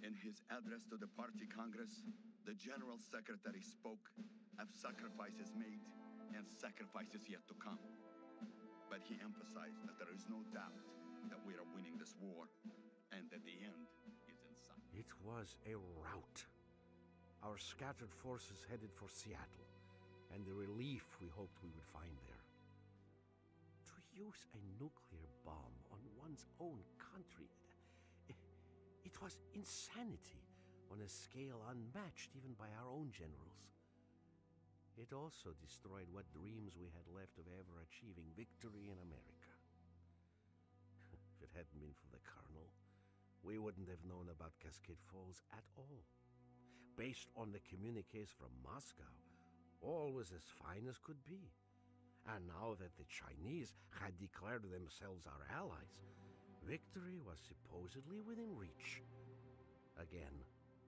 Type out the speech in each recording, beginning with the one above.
In his address to the party congress, the General Secretary spoke of sacrifices made and sacrifices yet to come. But he emphasized that there is no doubt that we are winning this war and that the end is in sight. It was a rout. Our scattered forces headed for Seattle, and the relief we hoped we would find there. To use a nuclear bomb on one's own country, it was insanity on a scale unmatched even by our own generals. It also destroyed what dreams we had left of ever achieving victory in America. If it hadn't been for the Colonel, we wouldn't have known about Cascade Falls at all. Based on the communiques from Moscow, all was as fine as could be. And now that the Chinese had declared themselves our allies, victory was supposedly within reach. Again.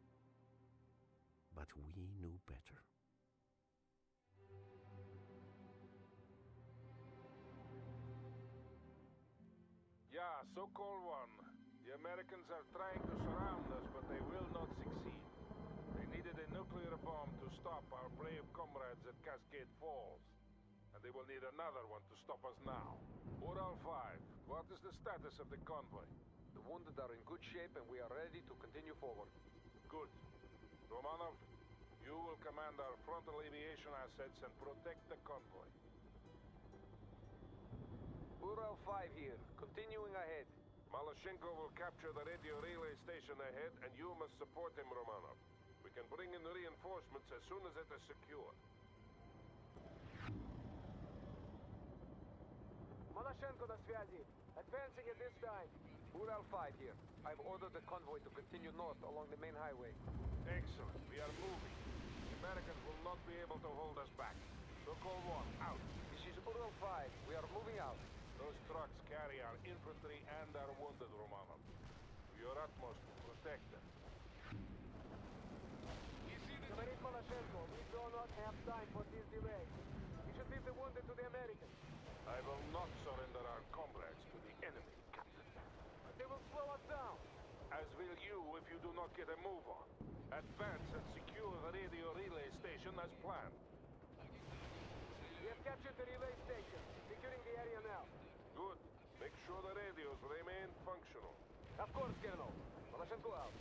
But we knew better. Yeah, so-called one. The Americans are trying to surround us, but they will not succeed. They needed a nuclear bomb to stop our brave comrades at Cascade Falls. And they will need another one to stop us now. Ural 5, what is the status of the convoy? The wounded are in good shape and we are ready to continue forward. Good. Romanov, you will command our frontal aviation assets and protect the convoy. Ural 5 here, continuing ahead. Malashenko will capture the radio relay station ahead, and you must support him, Romanov. We can bring in the reinforcements as soon as it is secure. Malashenko на связи. Advancing at this time. Ural 5 here. I've ordered the convoy to continue north along the main highway. Excellent. We are moving. The Americans will not be able to hold us back. So-called 1, out. This is Ural 5. We are moving out. Those trucks carry our infantry and our wounded, Romanov. Do your utmost to protect them. Говорит Malashenko, we do not have time for this delay. We should leave the wounded to the Americans. I will not surrender our comrades to the enemy, Captain. But they will slow us down. As will you if you do not get a move on. Advance and secure the radio relay station as planned. We have captured the relay station, securing the area now. Good. Make sure the radios remain functional. Of course, Colonel. Malashenko out.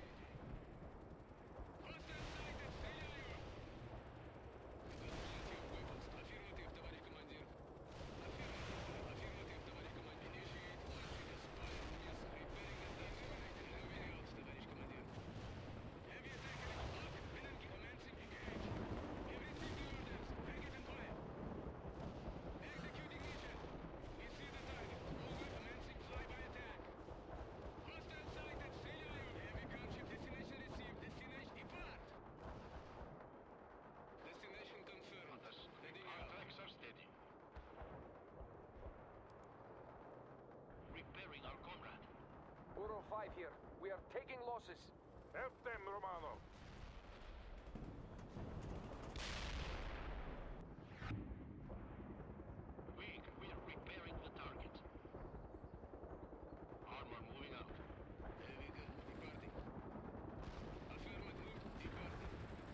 Repairing our comrade. Ural 5 here. We are taking losses. Help them, Romanov. We are repairing the target. Armor moving out. Heavy gun departing. Affirmative, departing.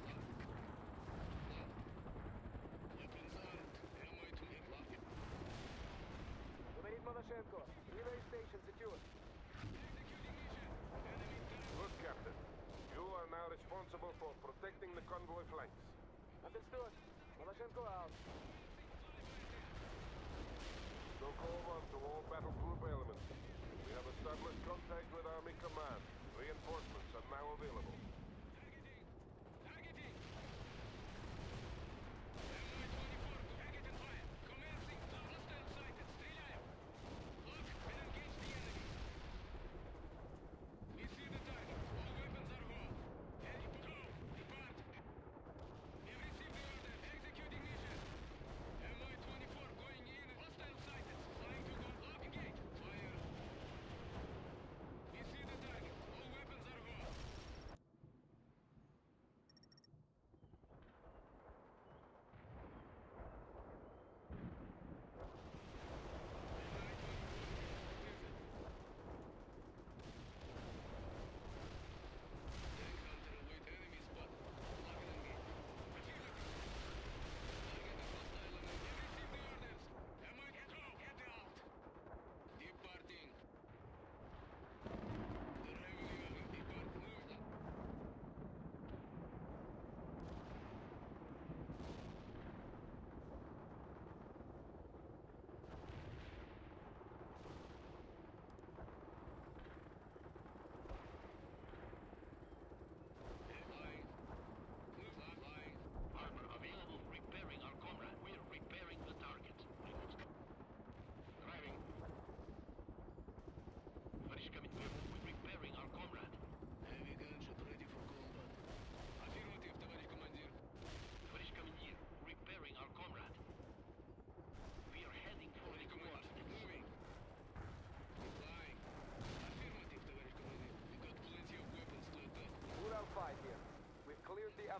Weapons armed. Ammo to hit lock. Говорит Malashenko. Relay station secure. Executing mission. Enemy target. Good, Captain. You are now responsible for protecting the convoy flanks. Understood. Malashenko out. So-called 1 to all battle group elements. We have established contact with Army Command. Reinforcements are now available. Targeting. Targeting. MI-24 to target and fire. Commencing. Hostile sighted. Стреляем. Look and engage the enemy. We see the target. All weapons are go. Ready to go. Depart. We have received the order. Executing mission. MI-24 going in. Hostile sighted. Flying to go. Lock engage. Fire. We see the target. All weapons are go.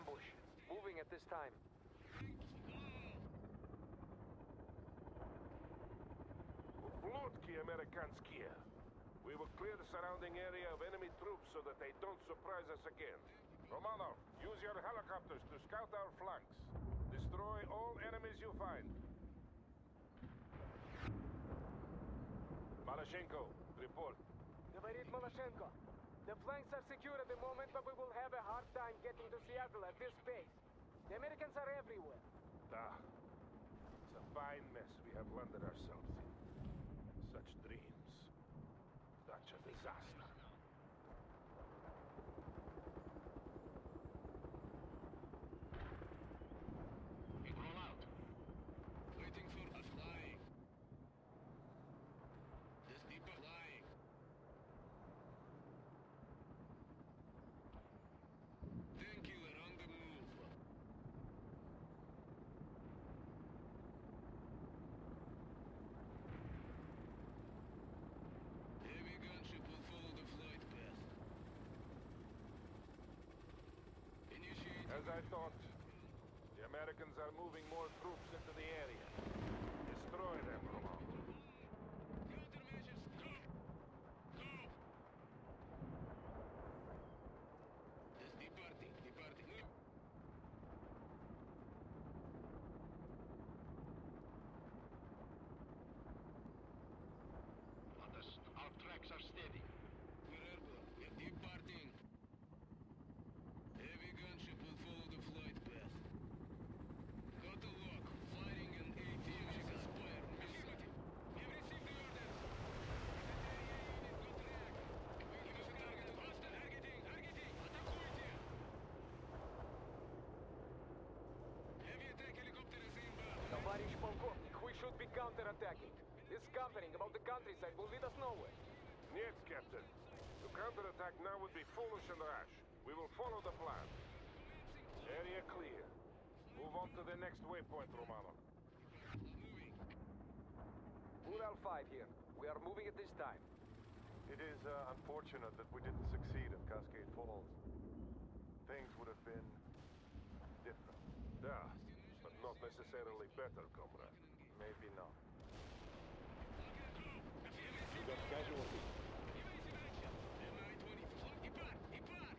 ambush. Moving at this time. Plotki Amerikanskie. We will clear the surrounding area of enemy troops so that they don't surprise us again. Romanov, use your helicopters to scout our flanks. Destroy all enemies you find. Malashenko, report. Говорит Malashenko. The flanks are secure at the moment, but we will have a hard time getting to Seattle at this pace. The Americans are everywhere. Ah, it's a fine mess we have landed ourselves in. Such dreams. Such a disaster. Big rollout. Waiting for a flying. This people flying. Then killer on the move. Heavy gunship will follow the flight path. Initiate. As I thought, the Americans are moving more troops into the area. Destroy them, Romanov. Countermeasures. Go! Go! This departing. Move. Our tracks are steady. We're airborne. We're departing. Heavy gunship will follow the flight path. Got a lock. Firing an AT missile spire. Affirmative. We have received the orders. Give us a target. Faster. Targeting. Атакуйте. Heavy attack helicopter is inbound. Товарищ полковник, we should be counterattacking. This scampering about the countryside will lead us nowhere. Yes, Captain. To counterattack now would be foolish and rash. We will follow the plan. Area clear. Move on to the next waypoint, Romanov. Moving. Ural 5 here. We are moving at this time. It is unfortunate that we didn't succeed at Cascade Falls. Things would have been different. Yeah, but not necessarily better, comrade. Maybe not. You got casualties. Evasive action. MI-24. Depart.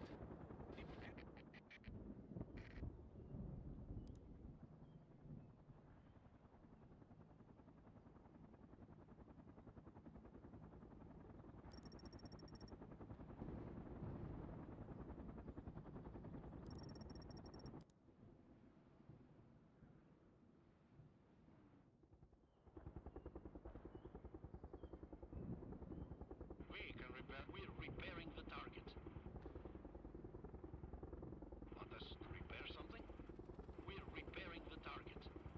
We're repairing the target. Want us to repair something? We're repairing the target.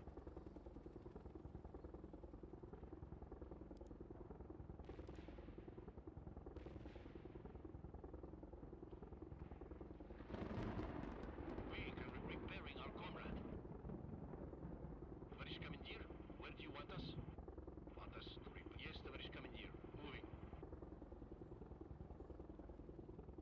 Repairing our comrade. Товарищ командир, where do you want us? Want us to repair? Yes, товарищ командир. Moving.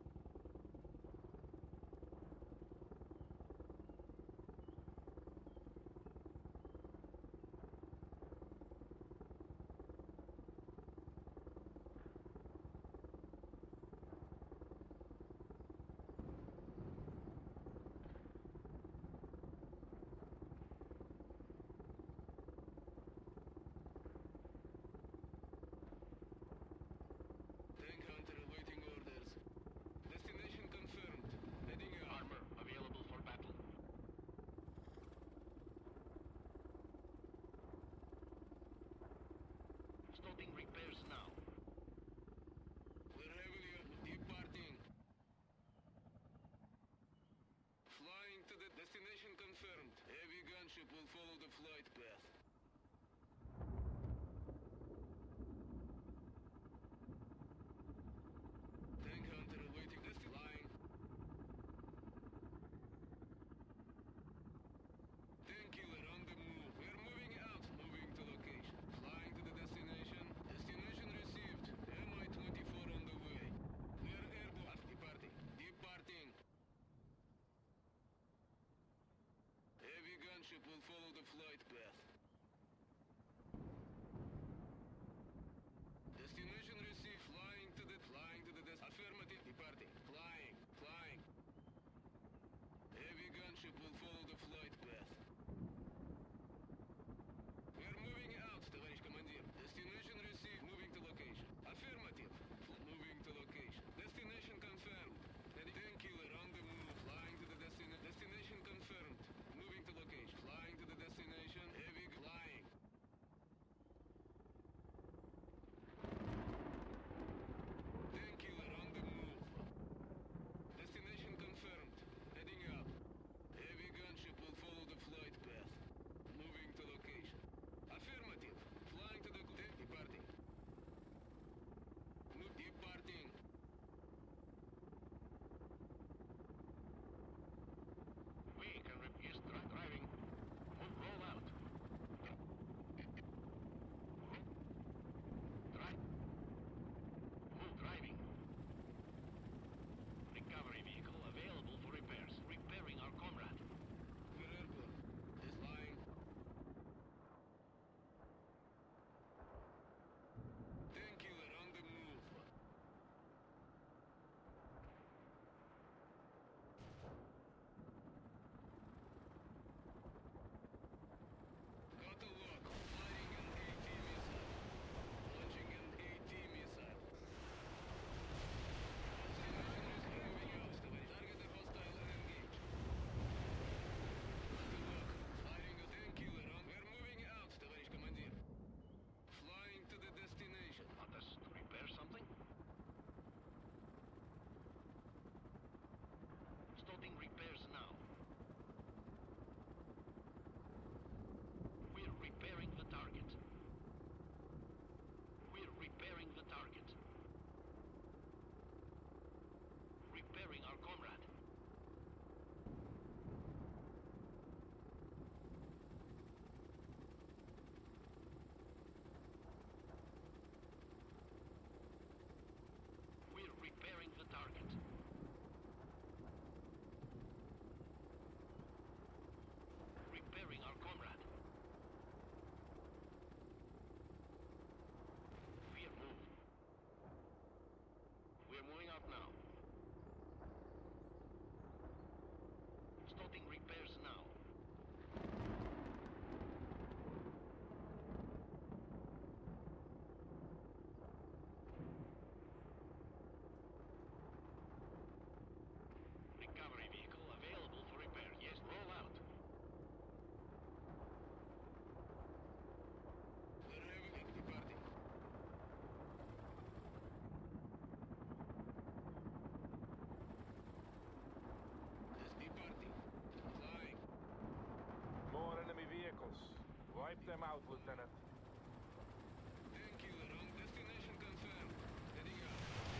Wipe them out, Lieutenant. Tank killer on destination confirmed. Heading out.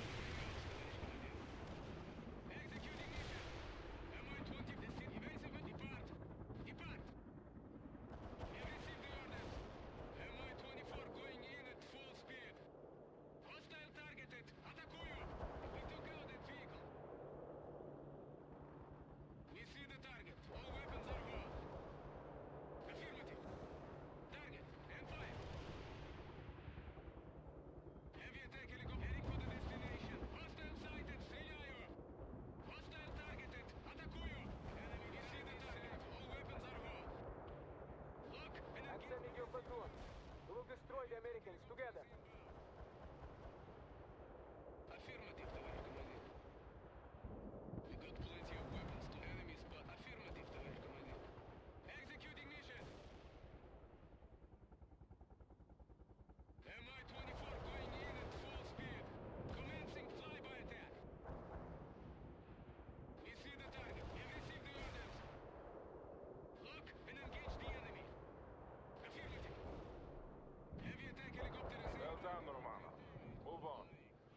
Executing mission. MI-20 evasive. Depart. Depart. Have received the orders. MI-24 going in at full speed. Hostile targeted. Атакую. We took out that vehicle. We see the target. All weapons are hot. Affirmative. Target. And fire. Heavy attack helicopter heading for the destination. Hostile sighted. Стреляю. Hostile targeted. Атакую. Enemy. We see the target. All weapons are hot. Lock and I'm sending your platoon. We'll destroy the Americans together. Affirmative, товарищ командир. We got plenty of weapons to enemy spot. Affirmative, товарищ командир. Executing mission. MI-24 going in at full speed. Commencing flyby attack. We see the target. We have received the orders. Lock and engage the enemy. Affirmative. Heavy attack helicopter is Well done, Romano. Move on.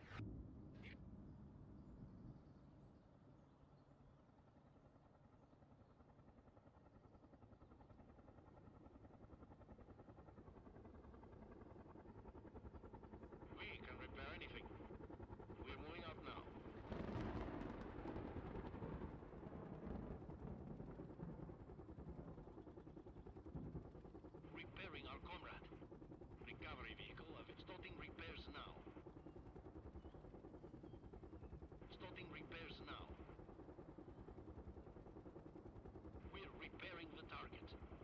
We can repair anything. We're moving out now. Repairing our comrade. Recovery vehicle starting repairs now. Starting repairs now. We're repairing the target.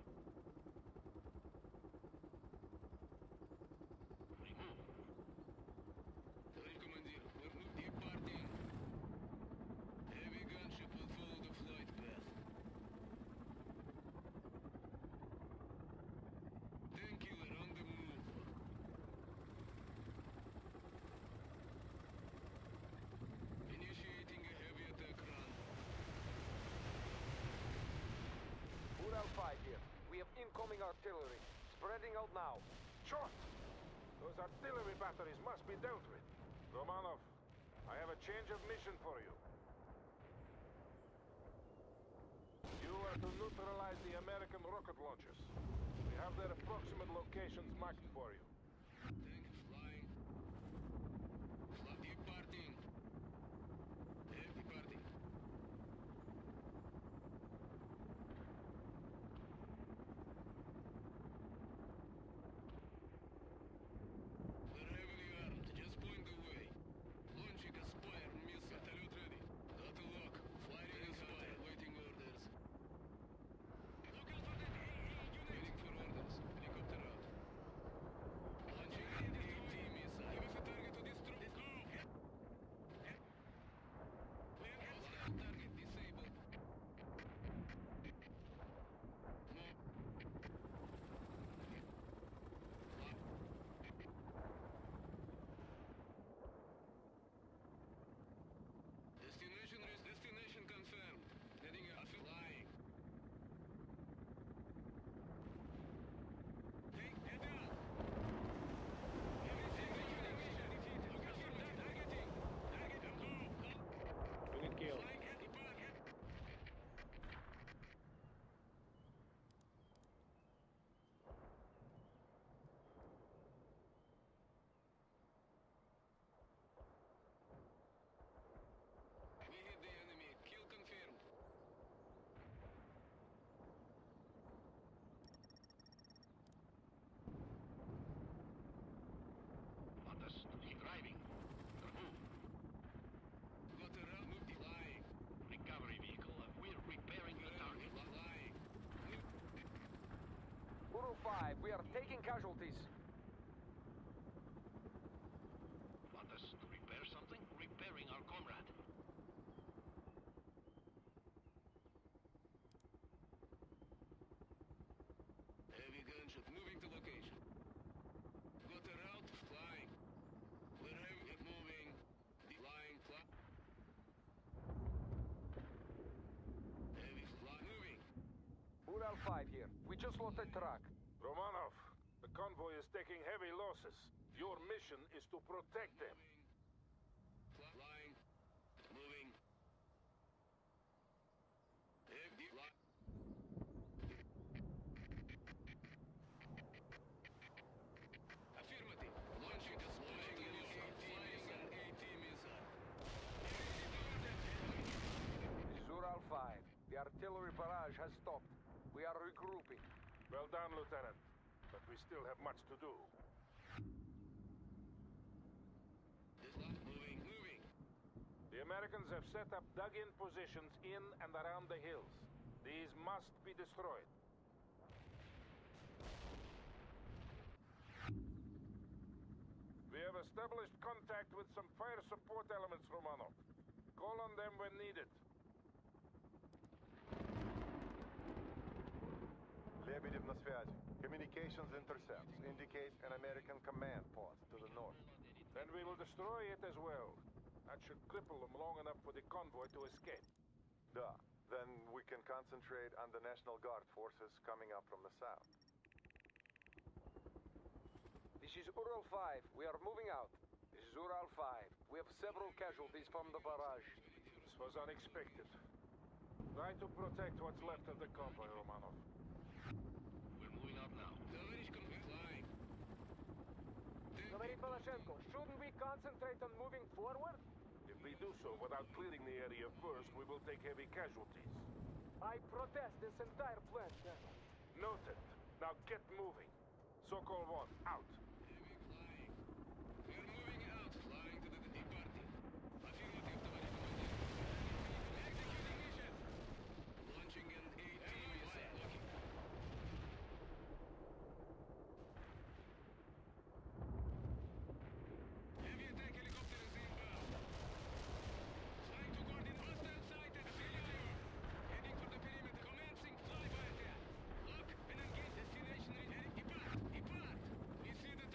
Remove. Товарищ командир, we're departing. Heavy gunship will follow the flight path. Tank killer on the move. Initiating a heavy attack run. Ural 5 here. We have incoming artillery. Spreading out now. Short! Those artillery batteries must be dealt with. Romanov, I have a change of mission for you. You are to neutralize the American rocket launchers. We have their approximate locations marked for you. Tank flying. Departing. Departing. We're heavily armed. Just point the way. Launching a Spire missile. Salute ready. Got a lock. Firing a Spire. Waiting orders. Look out for that AA unit. Waiting for orders. Helicopter out. Launching AT missile. Give us a target to destroy. Let's go. Hostile target disabled. Move. Destination confirmed. Heading out. Flying. Take head down. Executing mission defeated. Affirmative. Targeting. Target and go. Unit kill. Flying at depart. We hit the enemy. Kill confirmed. Others to keep driving. Remove. Got a round. Move. Flying. Recovery vehicle. We're repairing the target. Flying. Ural 5, we are taking casualties. Others to repair something. Repairing our comrade. Heavy gunship moving to location. Got a route. Flying. We're heavy moving. Flying. Heavy fly moving. Ural 5 here. We just lost a truck. Romanov, is taking heavy losses. Your mission is to protect them. Flying. Moving. Affirmative. Launching a flying an AT missile. This is Ural 5. The artillery barrage has stopped. We are regrouping. Well done, Lieutenant. But we still have much to do. Moving. The Americans have set up dug-in positions in and around the hills. These must be destroyed. We have established contact with some fire support elements, Romanov. Call on them when needed. Lebedev на связи. Communications intercepts indicate an American command post to the north. Then we will destroy it as well. That should cripple them long enough for the convoy to escape. Da. Then we can concentrate on the National Guard forces coming up from the south. This is Ural 5. We are moving out. This is Ural 5. We have several casualties from the barrage. This was unexpected. Try to protect what's left of the convoy, Romanov. We're moving out now. Товарищ конвой, flying. Tоварищ Balashchenko, shouldn't we concentrate on moving forward? If we do so without clearing the area first, we will take heavy casualties. I protest this entire plan, sir. Noted. Now get moving. Sokol 1, out. Heavy flying. We're moving out, flying to the departing. Affirmative, товарищ командир. Executing mission. Launching an AT missile. Locking. Heavy attack helicopter is inbound. Flying to coordinate hostile sighted. Affirmative. Heading for the perimeter. Commencing flyby attack. Lock and engage destination. Depart. We see the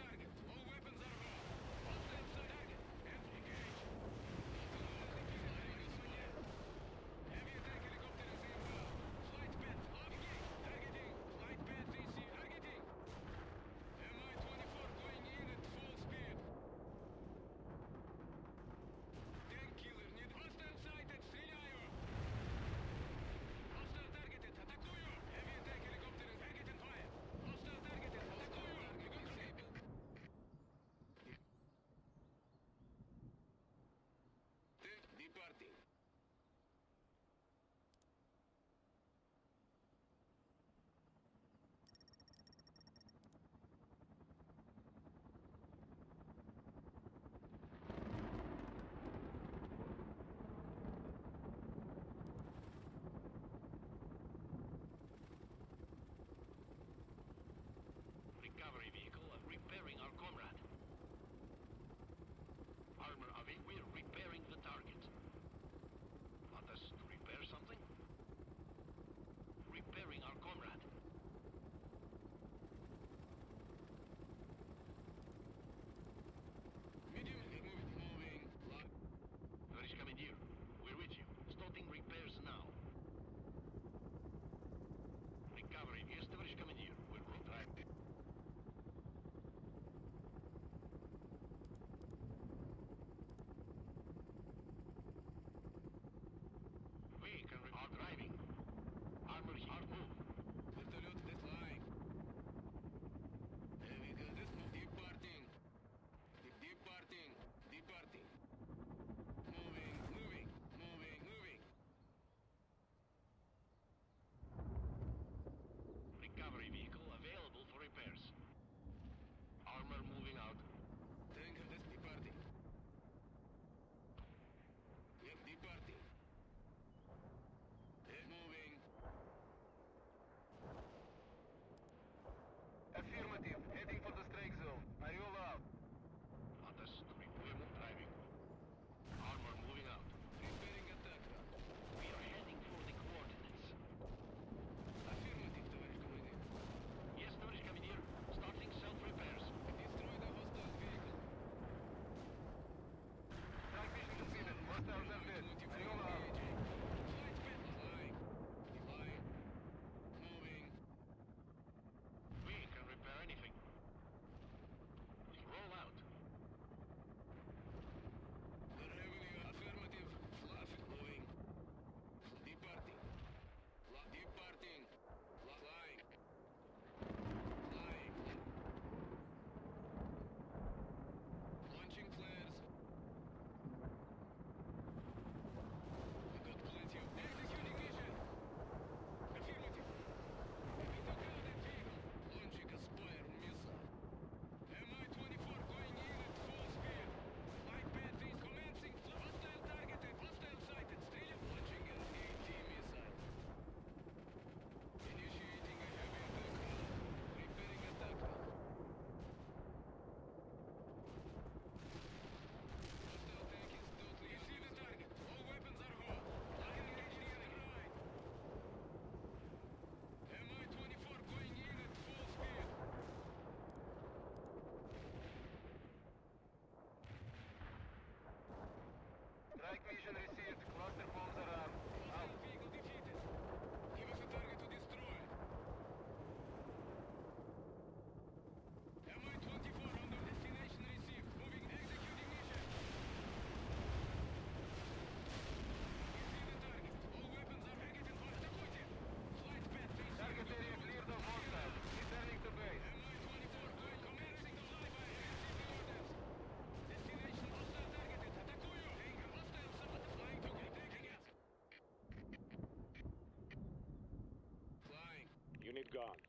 Good gone.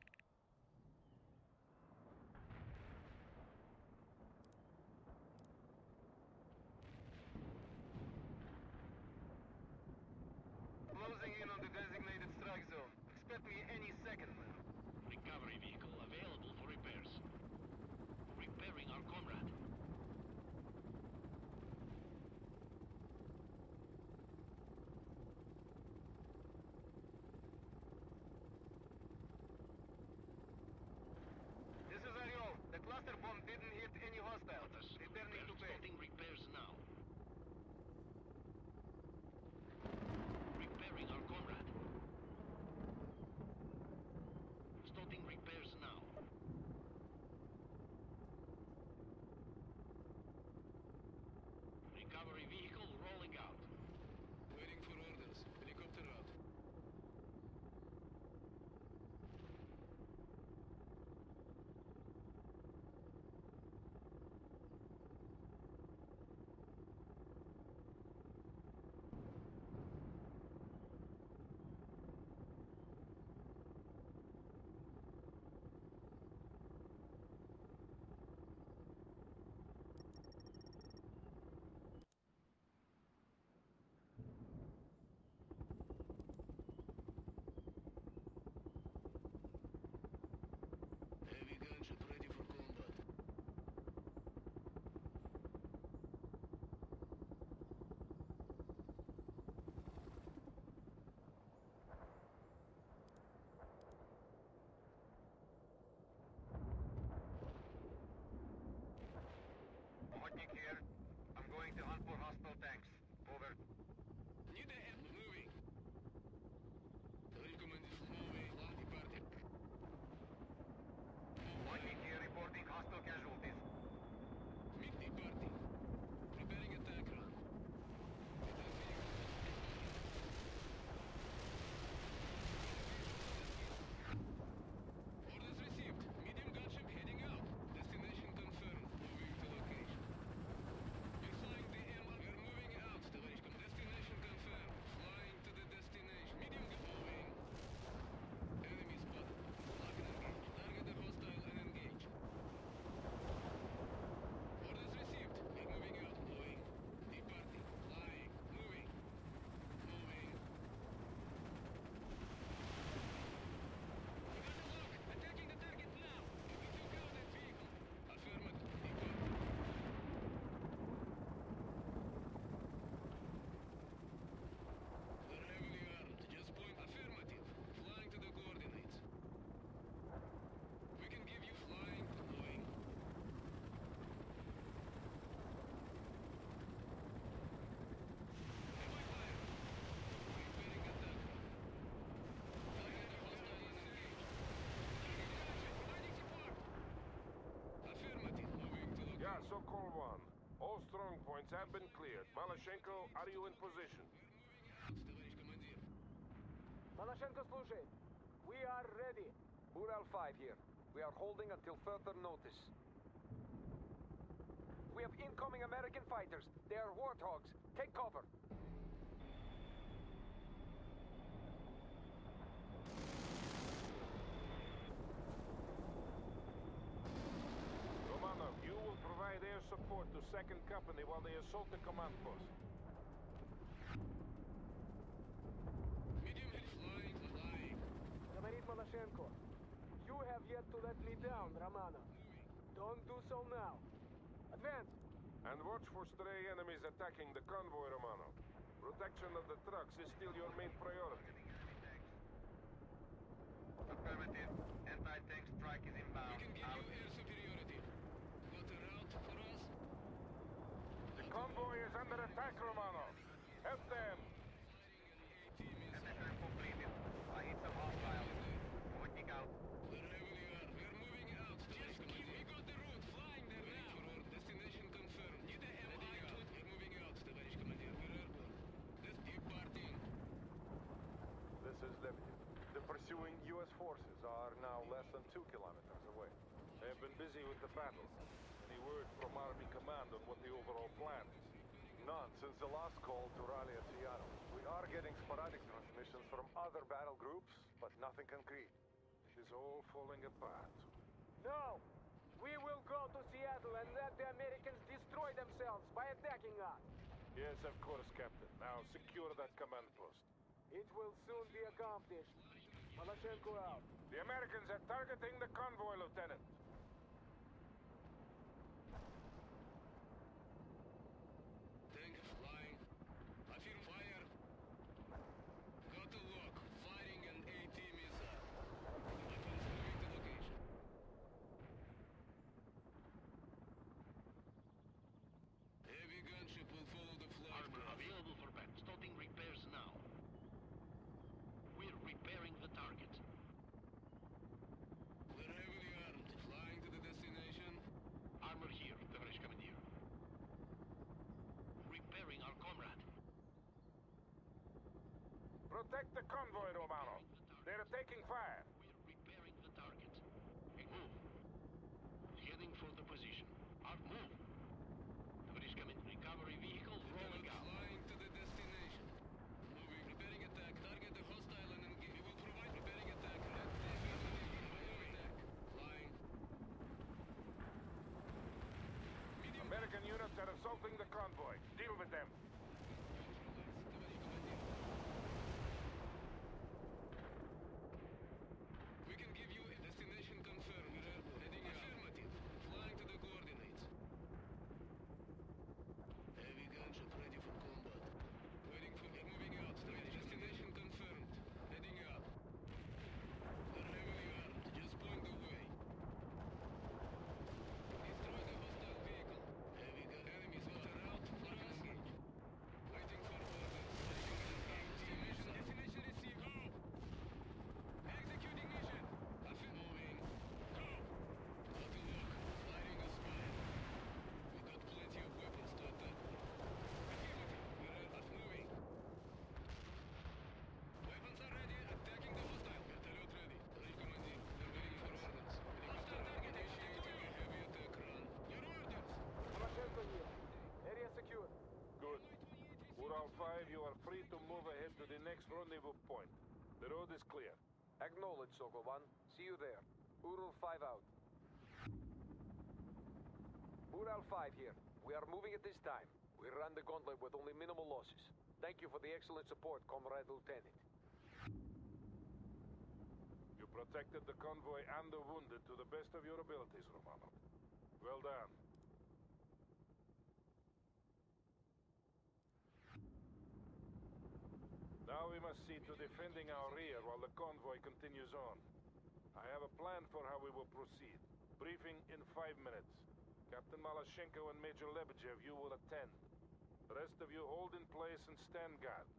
Closing in on the designated strike zone. Expect me any second now. Recovery vehicle available for repairs. Repairing our comrade. This is Ariel. The cluster bomb didn't hit any hostiles. Returning to base. Starting repairs now. Repairing our comrade. Starting repairs now. Recovery vehicle rolling out. Waiting for orders. Helicopter out. Heavy gunship ready for combat. Hodnik here. I'm going to hunt for hostile tanks. Over. Need a hand moving. Товарищ командир, moving. План departed. Hodnik here reporting hostile casualties. MiG departing. Preparing attack run. Orders received. Medium gunship heading out. Destination confirmed. Moving to location. We're flying the M. We're moving out, товарищ командир. Destination confirmed. Flying to the destination. Medium moving. Enemy spotted. Lock and engage. Target the hostile and engage. Orders received. We're moving out. Moving. Departing. Flying. Moving. Moving. We got a lock. Attacking the target now. We took out that vehicle. Affirmative. Departing. They're heavily armed. Just point affirmative. Flying to the coordinates. We can give you flying. Moving. Heavy fire. Preparing attack run. Target hostile is engaged. Target captured. Providing support. Affirmative. Moving to location. Yeah, Sokol 1. All strong points have been cleared. Malashenko, are you in position? We're moving out, товарищ командир. Malashenko служит. We are ready. Ural 5 here. We are holding until further notice. We have incoming American fighters. They are warthogs. Take cover. Romanov, you will provide air support to 2nd Company while they assault the command post. Medium heavy flying. Flying. Говорит Malashenko. You have yet to let me down, Romanov. Don't do so now. Advance. And watch for stray enemies attacking the convoy, Romanov. Protection of the trucks is still your main priority. Affirmative. Anti-tank strike is inbound. We can give you air superiority. Got a route for us? The convoy is under attack, Romanov. Help them. Mission completed. I hit some hostiles. Hodnik out. We're heavily armed. We're moving out. Just keep. We got the route. Flying there now. Destination confirmed. Need a MI-20. We're moving out, товарищ командир. We're airborne. That's departing. This is Lebedev. The pursuing U.S. forces are now less than 2 kilometers away. They have been busy with the battle. Any word from Army Command on what the overall plan is? None since the last call to rally at Seattle. We are getting sporadic transmissions from other battle groups, but nothing concrete. is all falling apart. No! We will go to Seattle and let the Americans destroy themselves by attacking us. Yes, of course, Captain. Now secure that command post. It will soon be accomplished. Malashenko out. The Americans are targeting the convoy, Lieutenant. Tank flying. Affirm fire. Got a lock. Firing an AT missile. Weapons moving to location. Heavy gunship will follow the flight Armor path. available for back. Starting repairs now. We're repairing the target. We're heavily armed. Flying to the destination. Armor here, Tavarish Commandeer. Repairing our comrade. Protect the convoy, Romano. They're taking fire. We're repairing the target. Move. Heading for the position. Move. Tavarish Commander, recovery vehicle rolling Lieutenant out. flying to the destination. Moving. Preparing attack. Target the hostile and engage. We will provide preparing attack. Red Germany. Attack. Flying. Medium. American units are assaulting the convoy. Deal with them. We can give you a destination confirmed. Heading affirmative. Flying to the coordinates. Heavy gunship ready for combat. Waiting for moving out. Destination confirmed. Heading up. We're heavily armed. Just point the way. Destroy the hostile vehicle. Heavy gun enemies water out. For engage. Waiting for orders. Destination received. Go! Executing mission. Affirm moving. Go! Got to lock. Firing a spy. We got plenty of weapons to attack. Affirmative. We're us moving. Weapons are ready. Attacking the hostile. Vertolyot ready. Tavarish Commandeer. They're waiting for orders. Hostile target initiating a heavy attack run. Your orders. Malashenko here. Area secure. Good. Ural 5, you are free to move ahead to the next rendezvous point. The road is clear. Acknowledge, Sokol 1. See you there. Ural 5 out. Ural 5 here. We are moving at this time. We ran the gauntlet with only minimal losses. Thank you for the excellent support, Comrade Lieutenant. You protected the convoy and the wounded to the best of your abilities, Romano. Well done. Now we must see to defending our rear while the convoy continues on. I have a plan for how we will proceed. Briefing in 5 minutes. Captain Malashenko and Major Lebedev, you will attend. The rest of you hold in place and stand guard.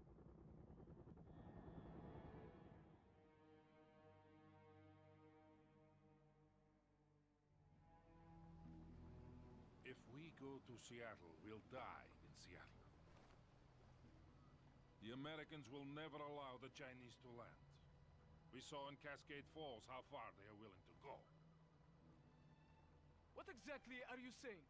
If we go to Seattle, we'll die in Seattle. The Americans will never allow the Chinese to land. We saw in Cascade Falls how far they are willing to go. What exactly are you saying?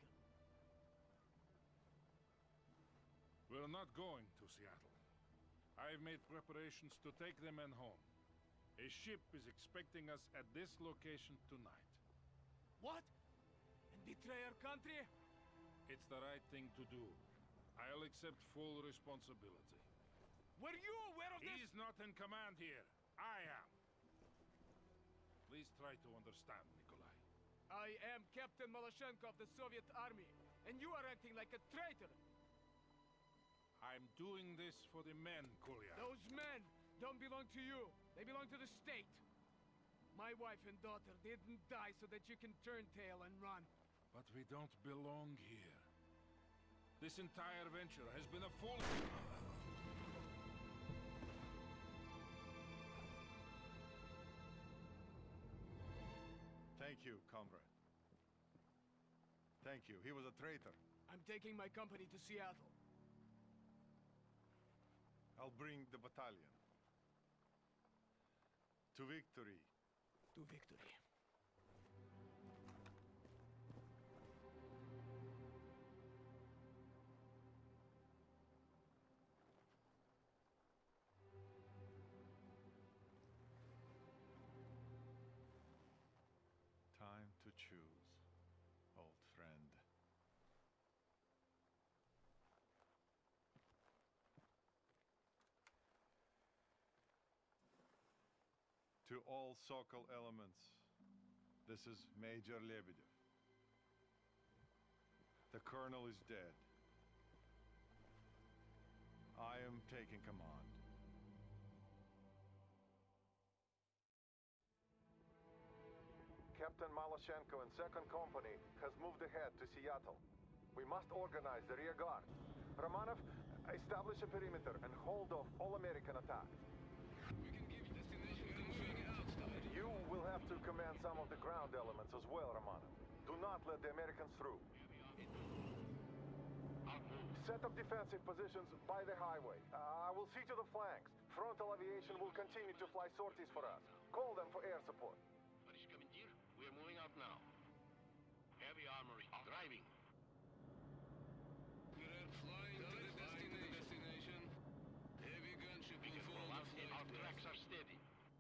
We're not going to Seattle. I've made preparations to take the men home. A ship is expecting us at this location tonight. What? And betray our country? It's the right thing to do. I'll accept full responsibility. Were you aware of this? He's not in command here. I am. Please try to understand, Nikolai. I am Captain Malashenko of the Soviet Army, and you are acting like a traitor. I'm doing this for the men, Kulya. Those men don't belong to you. They belong to the state. My wife and daughter didn't die so that you can turn tail and run. But we don't belong here. This entire venture has been a full... Thank you, comrade. Thank you. He was a traitor. I'm taking my company to Seattle. I'll bring the battalion. To victory. To victory. To all Sokol elements, this is Major Lebedev. The Colonel is dead. I am taking command. Captain Maloshenko and Second Company has moved ahead to Seattle. We must organize the rear guard. Romanov, establish a perimeter and hold off all American attacks. We can give you destination confirming out, Tavares. You will have to command some of the ground elements as well, Romanov. Do not let the Americans through. Set up defensive positions by the highway. I will see to the flanks. Frontal aviation will continue to fly sorties for us. Call them for air support. Tоварищ командир, we are moving out now. Heavy armory, driving. We're flying to the destination. Heavy gunship We will can follow roll the up, flight our path. tracks are steady.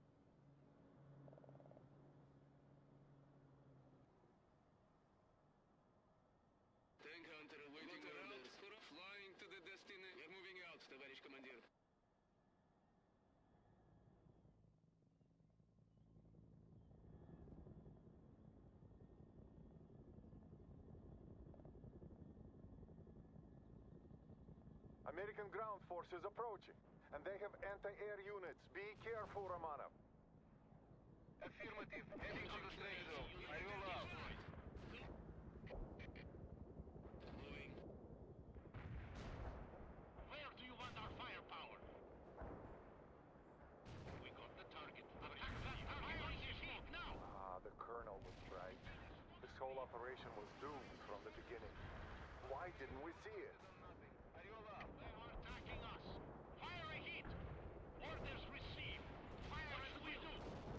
Tank hunter awaiting orders. Flying to the destination. We're moving out, товарищ командир. American ground force is approaching, and they have anti-air units. Be careful, Romanov. Affirmative. Heading to the strike zone. I roll out. Moving. Where do you want our firepower? We got the target. Attack that target! Fire on your smoke now! The Colonel was right. This whole operation was doomed from the beginning. Why didn't we see it? I roll out. They are attacking us. Fire a hit! Orders received. Fire as we do.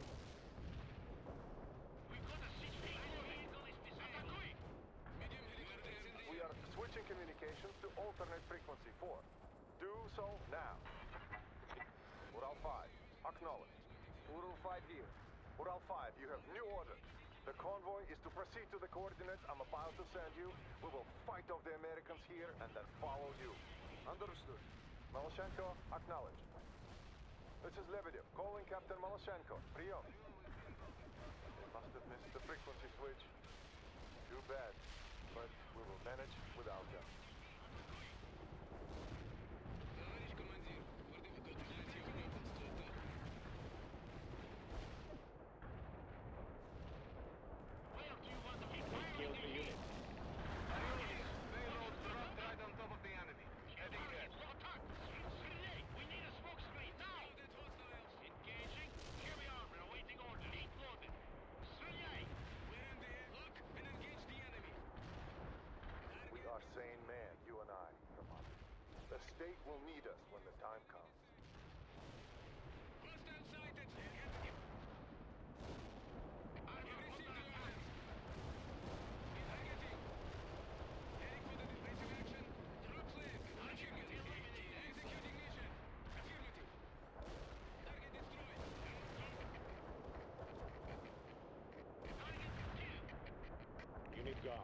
We got a 16 vehicle is disabled. Medium helicopter. We are switching communications to alternate frequency 4. Do so now. Ural 5, acknowledge. Ural 5 here. Ural 5, you have new orders. The convoy is to proceed to the coordinates I'm about to send you. We will fight off the Americans here and then follow you. Understood. Maloshenko, acknowledge. This is Lebedev, calling Captain Maloshenko. Прием. They must have missed the frequency switch. Too bad, but we will manage without them. Товарищ командир, fortificate plenty of weapons to attack. Where do you want to hit? Fire on your hit! Payload dropped right on top of the enemy. Heading there. Attack! Stay! We need a smoke screen now! Loaded hostiles. Engaging. Heavy armor awaiting orders. Heat loaded. Stay! We're in the air. Lock and engage the enemy. We are sane men, you and I, Romanov. The state will need us when the time comes. Hostile sighted. I've received the orders. Targeting. Heading for the defensive action. Drop flag. Affirmative. Executing mission. Affirmative. Target destroyed. Unit gone.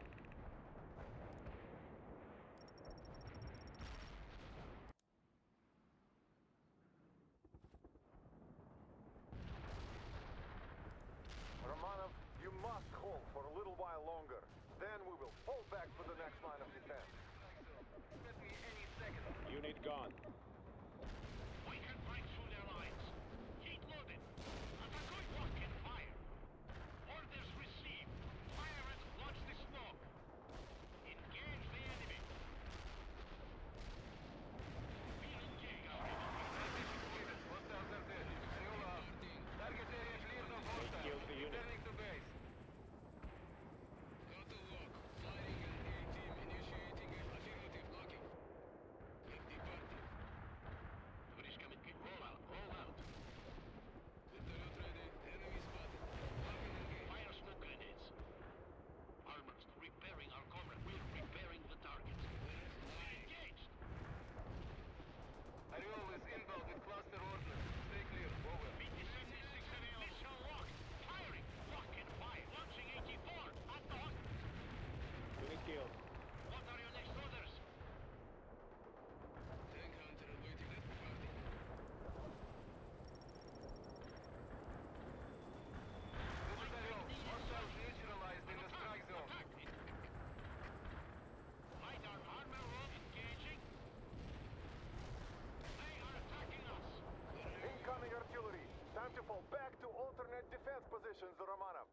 Fall back to alternate defense positions, Romanov.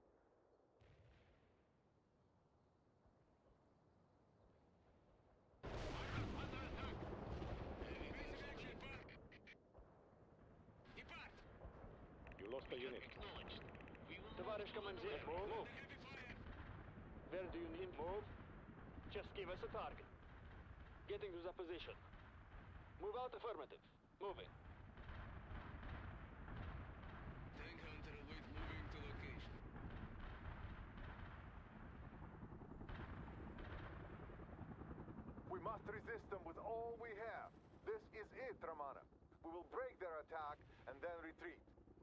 You lost a unit. Acknowledged. We will Товарищ командир, move. Where do you need move? Just give us a target. Getting to the position. Move out affirmative. Moving. Tank hunter await moving to location. We must resist them with all we have. This is it, Romanov. We will break their attack and then retreat.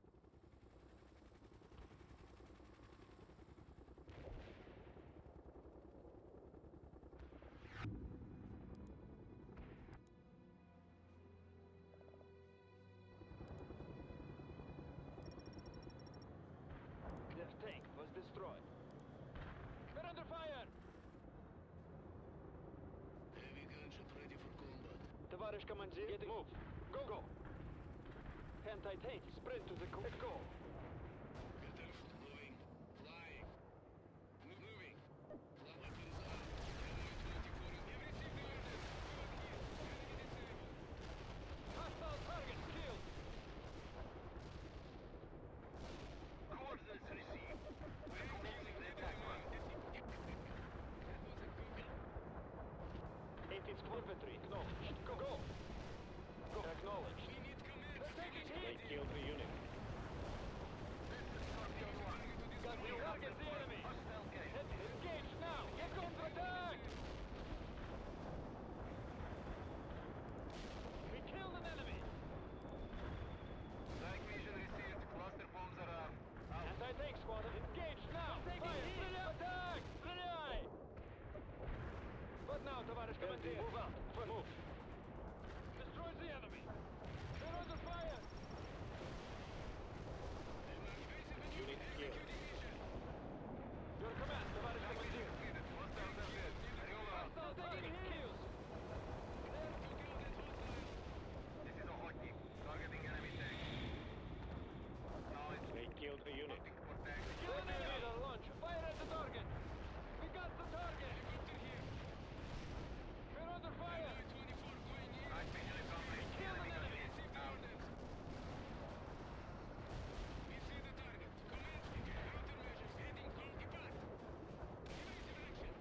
Their tank was destroyed. We're under fire! Heavy gunship ready for combat. Товарищ командир, getting move. Go, go. Anti-tank, sprint to the go. Battlefield moving. Flying. Moving. Weapons up. MI-24 is... Have received the orders. Over here. Enemy disabled. Hostile target killed. coordinates received. We're commencing the attack run. 18th infantry, acknowledged. Go, go. Go. Acknowledged. We need command. They're taking Finish hit. it. Killed the unit. This is Scorpion 1. Got new target the enemy. Hostile case. Engage now. Get under attack. We killed an enemy. Strike mission received. Cluster bombs are armed. Out. Anti-tank squad, engage now. Fire. Attack. Стреляй. What now, товарищ командир? Move out. Move. Destroy the enemy. They're under fire. Unit killed. Your command, товарищ командир. Hostiles are dead. Roll out. Hostile taking kills. This is Ohotnik. Targeting enemy tank. Knowledge. They killed the unit. Looking for tank. Kill an enemy at launch. Fire at the target. We got the target. We're under fire. Night mission accomplished. Kill an Enemy enemy. gunship out. We see the target. Commence countermeasures heading from depart. Evasive action.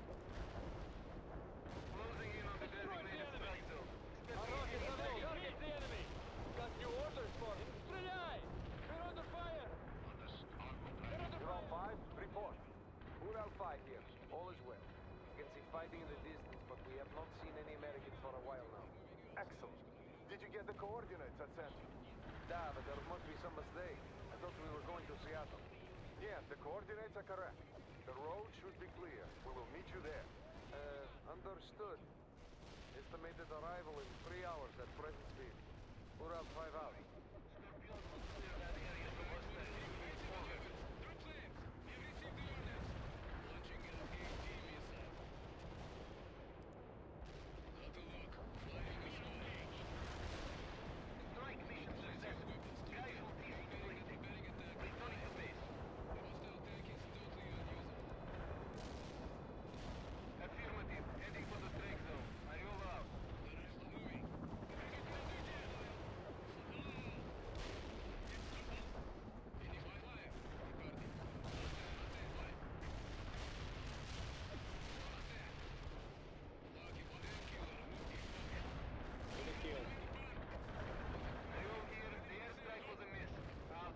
Closing in on the Destroy the designated enemy. strike zone. Our rockets are low. Target the enemy. Got new orders for him. Стреляй. We're under fire. We're under Ural fire. 5, report. Ural 5 here. All is well. You can see fighting in the distance, but we have not seen any Americans for a while now. Excellent. Did you get the coordinates I sent you? Da, but there must be some mistake. I thought we were going to Seattle. Yes, the coordinates are correct. The road should be clear. We will meet you there. Understood. Estimated arrival in 3 hours at present speed. Ural 5 out. Scorpion will clear that area to hostiles. Forward. Drop flames. We have received the orders. Launching LPAT missile. Got a lock. Flying ashore. Strike mission successful. Casualties depleted. Preparing attack. Returning to base. The hostile tank is totally unusable. Affirmative. Heading for the strike zone. I roll out. The rifle moving. Ready for duty. Enemy fire. Reporting. Attack. Lucky one air killer. Unit killed. I roll here. The airstrike was a miss. Out.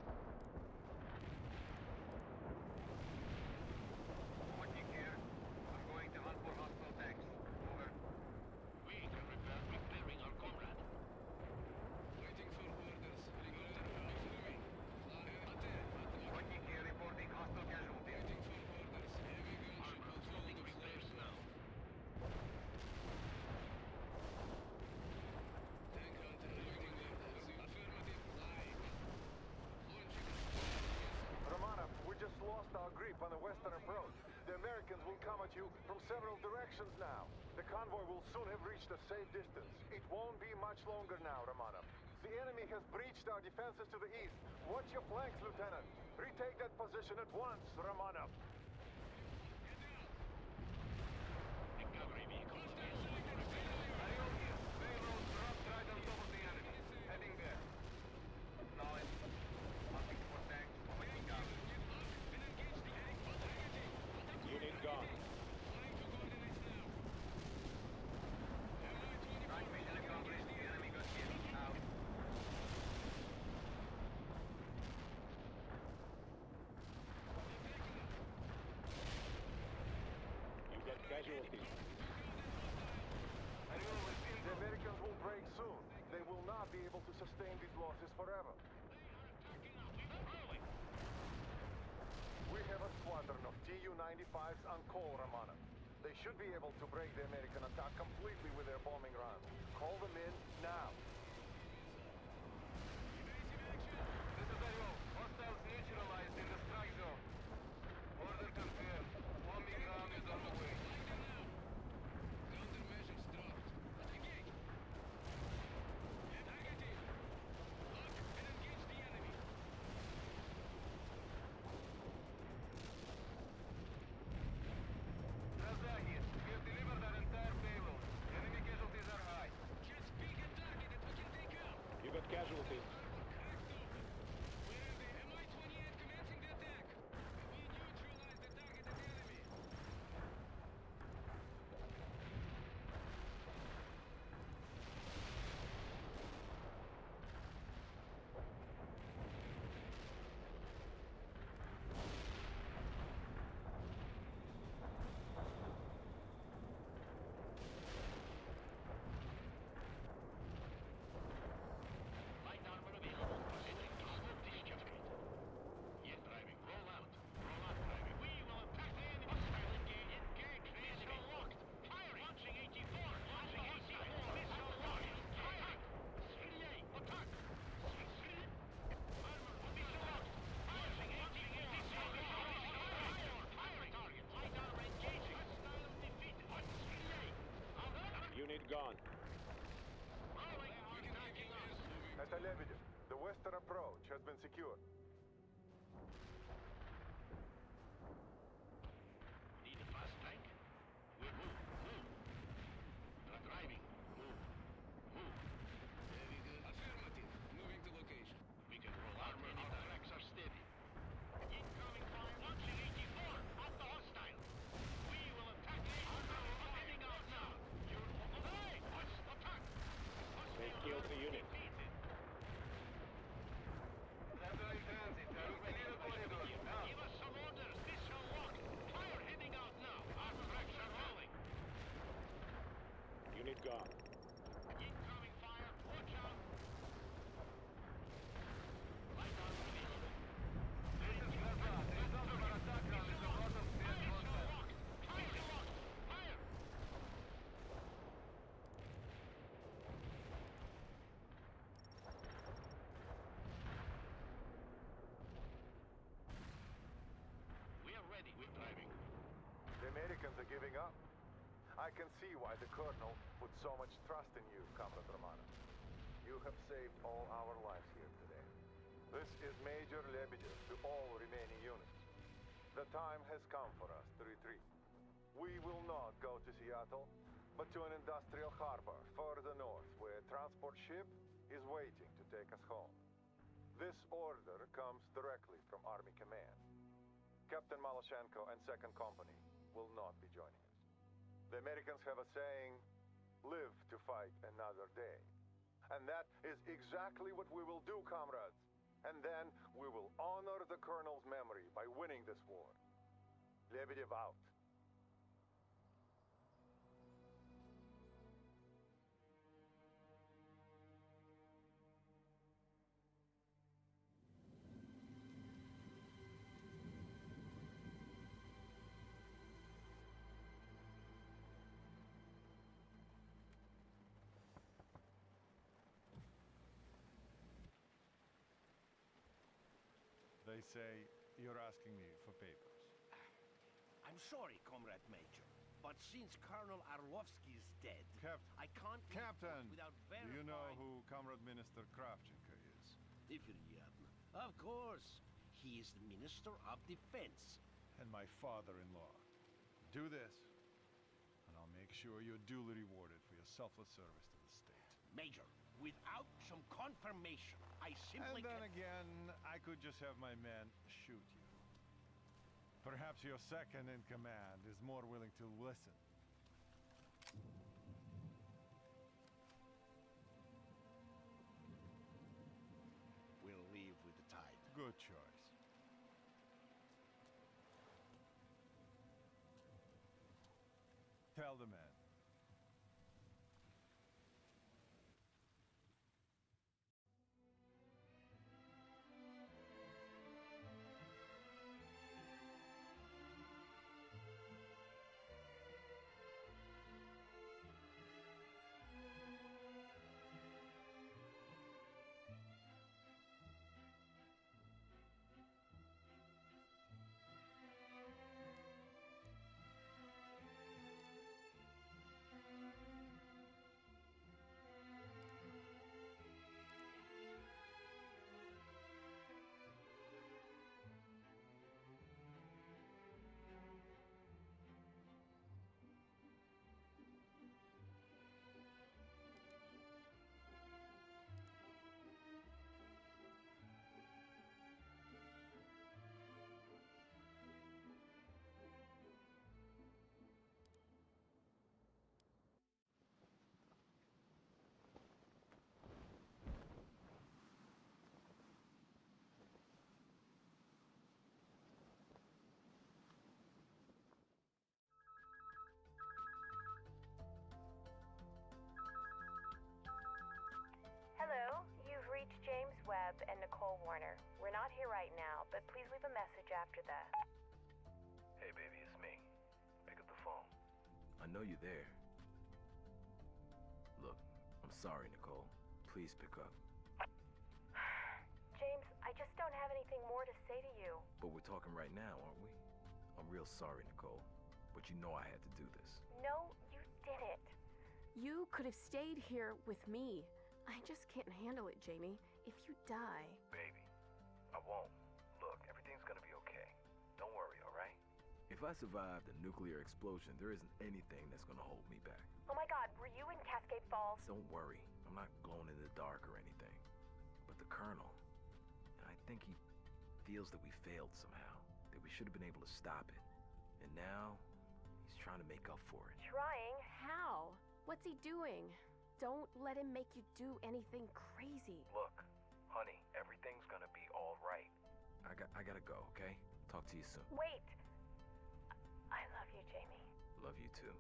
Ohotnik here. I'm going to hunt for hostile tanks. Over. We can repairing our comrade. Waiting for orders. Regulator is moving. Attack. Ohotnik here reporting hostile casualties. Waiting for orders. Heavy gunship will follow the Repairs flames. now. Tank hunter awaiting orders. Affirmative. Flying. Launching. Romanov, we just lost our grip on the western approach. The Americans will come at you from several directions now. The convoy will soon have reached a safe distance. It won't be much longer now, Romanov. The enemy has breached our defenses to the east. Watch your flanks, Lieutenant. Retake that position at once, Romanov. A cavalry vehicle. Ariel here. Payload dropped right on top of the enemy. Heading there. Acknowledge. Looking for tanks. Waiting out. Unit gone. Right mission accomplished. The enemy got hit. Out. You got casualties. Ariel will be The Americans will break soon. They will not be able to sustain these losses forever. We have a squadron of Tu-95s on call, Romanov. They should be able to break the American attack completely with their bombing runs. Call them in now. This is Ariel. Hostiles neutralized in the strike zone. Order confirmed. Bombing round is on the way. Countermeasures dropped. Engage. Negative. Lock and engage the enemy. Razahir, we have delivered our entire payload. Enemy casualties are high. Just pick a target that we can take out. You got casualties. We're the Mi-28 commencing the attack. We neutralize the targeted enemy. Light armor available. Proceeding to smoke discharge. Yes, driving. Roll out. Roll out, driving. We will attack the enemy. Hostile engage. Engage the enemy. Locked. Fire. Launching 84. Launching 84. Missile locked. Fire. Strie. Attack. Strie. Armor. Missile locked. Launching 84. Missile locked. Fire target. Light armor engaging. Hostile defeated. Strie. Unit gone. Rolling. Attacking us. At Lebedev, the western approach has been secured. Need a fast tank? We move. Move. Driving. Move. Move. Very good. Affirmative. Moving to location. We can roll out. Our tracks are steady. Incoming fire. Launching 84. At the hostile. We will attack the hostile. Heading out now. You're... Hey! Attack! They killed the unit. Defeated. Center in transit. I will clear the corridor. Now. Give us some orders. Missile locked. Fire heading out now. Our tracks are rolling. Unit gone. Incoming fire. Watch out. Light armor available. This is Gaza. The result of our attack round is a lot of dead hostiles. Fire locked. Fire. We are ready. We're driving. The Americans are giving up. I can see why the Colonel put so much trust in you, Comrade Romanov. You have saved all our lives here today. This is Major Lebedev to all remaining units. The time has come for us to retreat. We will not go to Seattle, but to an industrial harbor further north where a transport ship is waiting to take us home. This order comes directly from Army Command. Captain Maloshenko and 2nd Company will not be joining us. The Americans have a saying, live to fight another day. And that is exactly what we will do, comrades. And then we will honor the Colonel's memory by winning this war. Lebedev out. They say you're asking me for papers. I'm sorry, Comrade Major, but since Colonel Arlovsky is dead, I can't leave Captain! without Do verifying... you know who Comrade Minister Kravchenko is. Вероятно. Of course. He is the Minister of Defense. And my father-in-law. Do this, and I'll make sure you're duly rewarded for your selfless service to the state. Major, without some confirmation, I simply And then can't... again, I could just have my men shoot you. Perhaps your second in command is more willing to listen. We'll leave with the tide. Good choice. Tell the men. Hello, you've reached James Webb and Nicole Warner. We're not here right now, but please leave a message after the... Hey, baby, it's me. Pick up the phone. I know you're there. Look, I'm sorry, Nicole. Please pick up. James, I just don't have anything more to say to you. But we're talking right now, aren't we? I'm real sorry, Nicole. But you know I had to do this. No, you didn't. You could have stayed here with me. I just can't handle it, Jamie. If you die... Baby, I won't. Look, everything's gonna be okay. Don't worry, all right? If I survived a nuclear explosion, there isn't anything that's gonna hold me back. Oh my God, were you in Cascade Falls? Don't worry. I'm not glowing in the dark or anything. But the Colonel, I think he feels that we failed somehow. That we should have been able to stop it. And now, he's trying to make up for it. Trying? How? What's he doing? Don't let him make you do anything crazy. Look, honey, everything's gonna be all right. I gotta go, okay? Talk to you soon. Wait. I love you, Jamie. Love you too.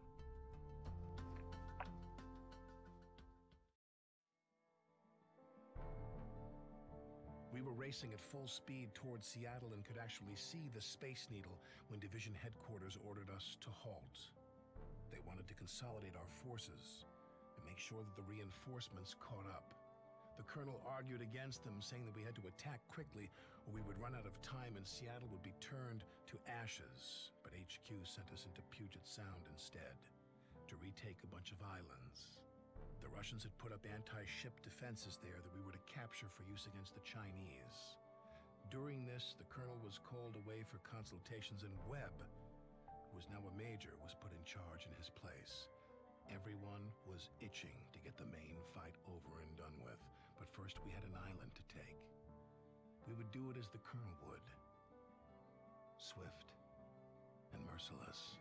We were racing at full speed towards Seattle and could actually see the Space Needle when Division Headquarters ordered us to halt. They wanted to consolidate our forces and make sure that the reinforcements caught up. The Colonel argued against them, saying that we had to attack quickly or we would run out of time and Seattle would be turned to ashes. But HQ sent us into Puget Sound instead, to retake a bunch of islands. The Russians had put up anti-ship defenses there that we were to capture for use against the Chinese. During this, the Colonel was called away for consultations, and Webb, who was now a major, was put in charge in his place. Everyone was itching to get the main fight over and done with, but first we had an island to take. We would do it as the Colonel would. Swift and merciless.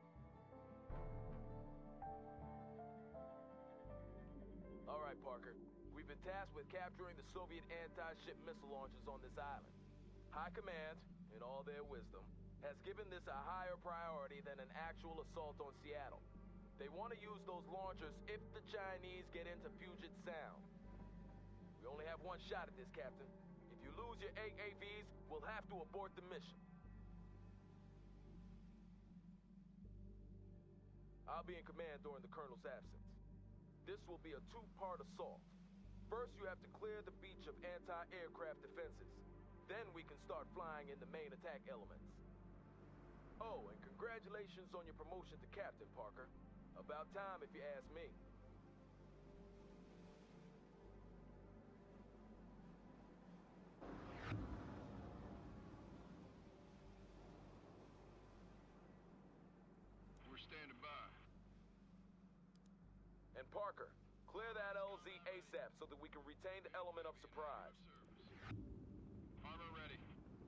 All right, Parker. We've been tasked with capturing the Soviet anti-ship missile launchers on this island. High Command, in all their wisdom, has given this a higher priority than an actual assault on Seattle. They want to use those launchers if the Chinese get into Puget Sound. We only have one shot at this, Captain. If you lose your AAVs, we'll have to abort the mission. I'll be in command during the Colonel's absence. This will be a two-part assault. First, you have to clear the beach of anti-aircraft defenses. Then we can start flying in the main attack elements. Oh, and congratulations on your promotion to Captain, Parker. About time, if you ask me. Parker, clear that LZ ASAP so that we can retain the element of surprise. Armor ready.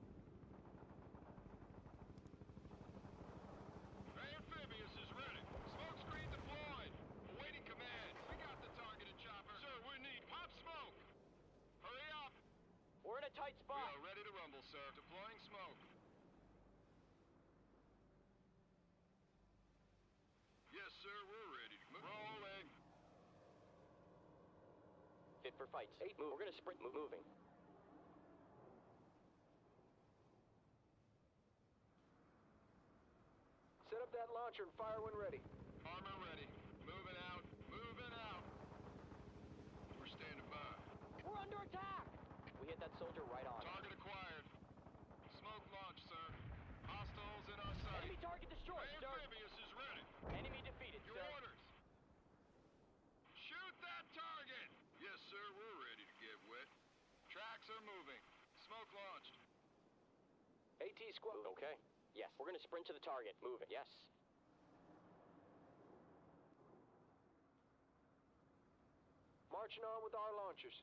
Amphibious is ready. Smoke screen deployed. Awaiting command. We got the targeted chopper. Sir, we need pop smoke. Hurry up. We're in a tight We spot. are ready to rumble, sir. Deploying smoke. Yes, sir, we're ready. Rolling. Fit for fights. Move. We're gonna sprint. Moving. Set up that launcher and fire when ready. Armor ready. Moving out. Moving out. We're standing by. We're under attack. We hit that soldier right on. Target acquired. Smoke launch, sir. Hostiles in our sight. Enemy target destroyed, sir. Amphibious is ready. Enemy defeated, Your sir. orders. Shoot that target. Yes, sir, we're ready to get wet. Tracks are moving. Smoke launched. AT squad. Okay. Yes, we're gonna sprint to the target. Moving. Yes. Marching on with our launchers.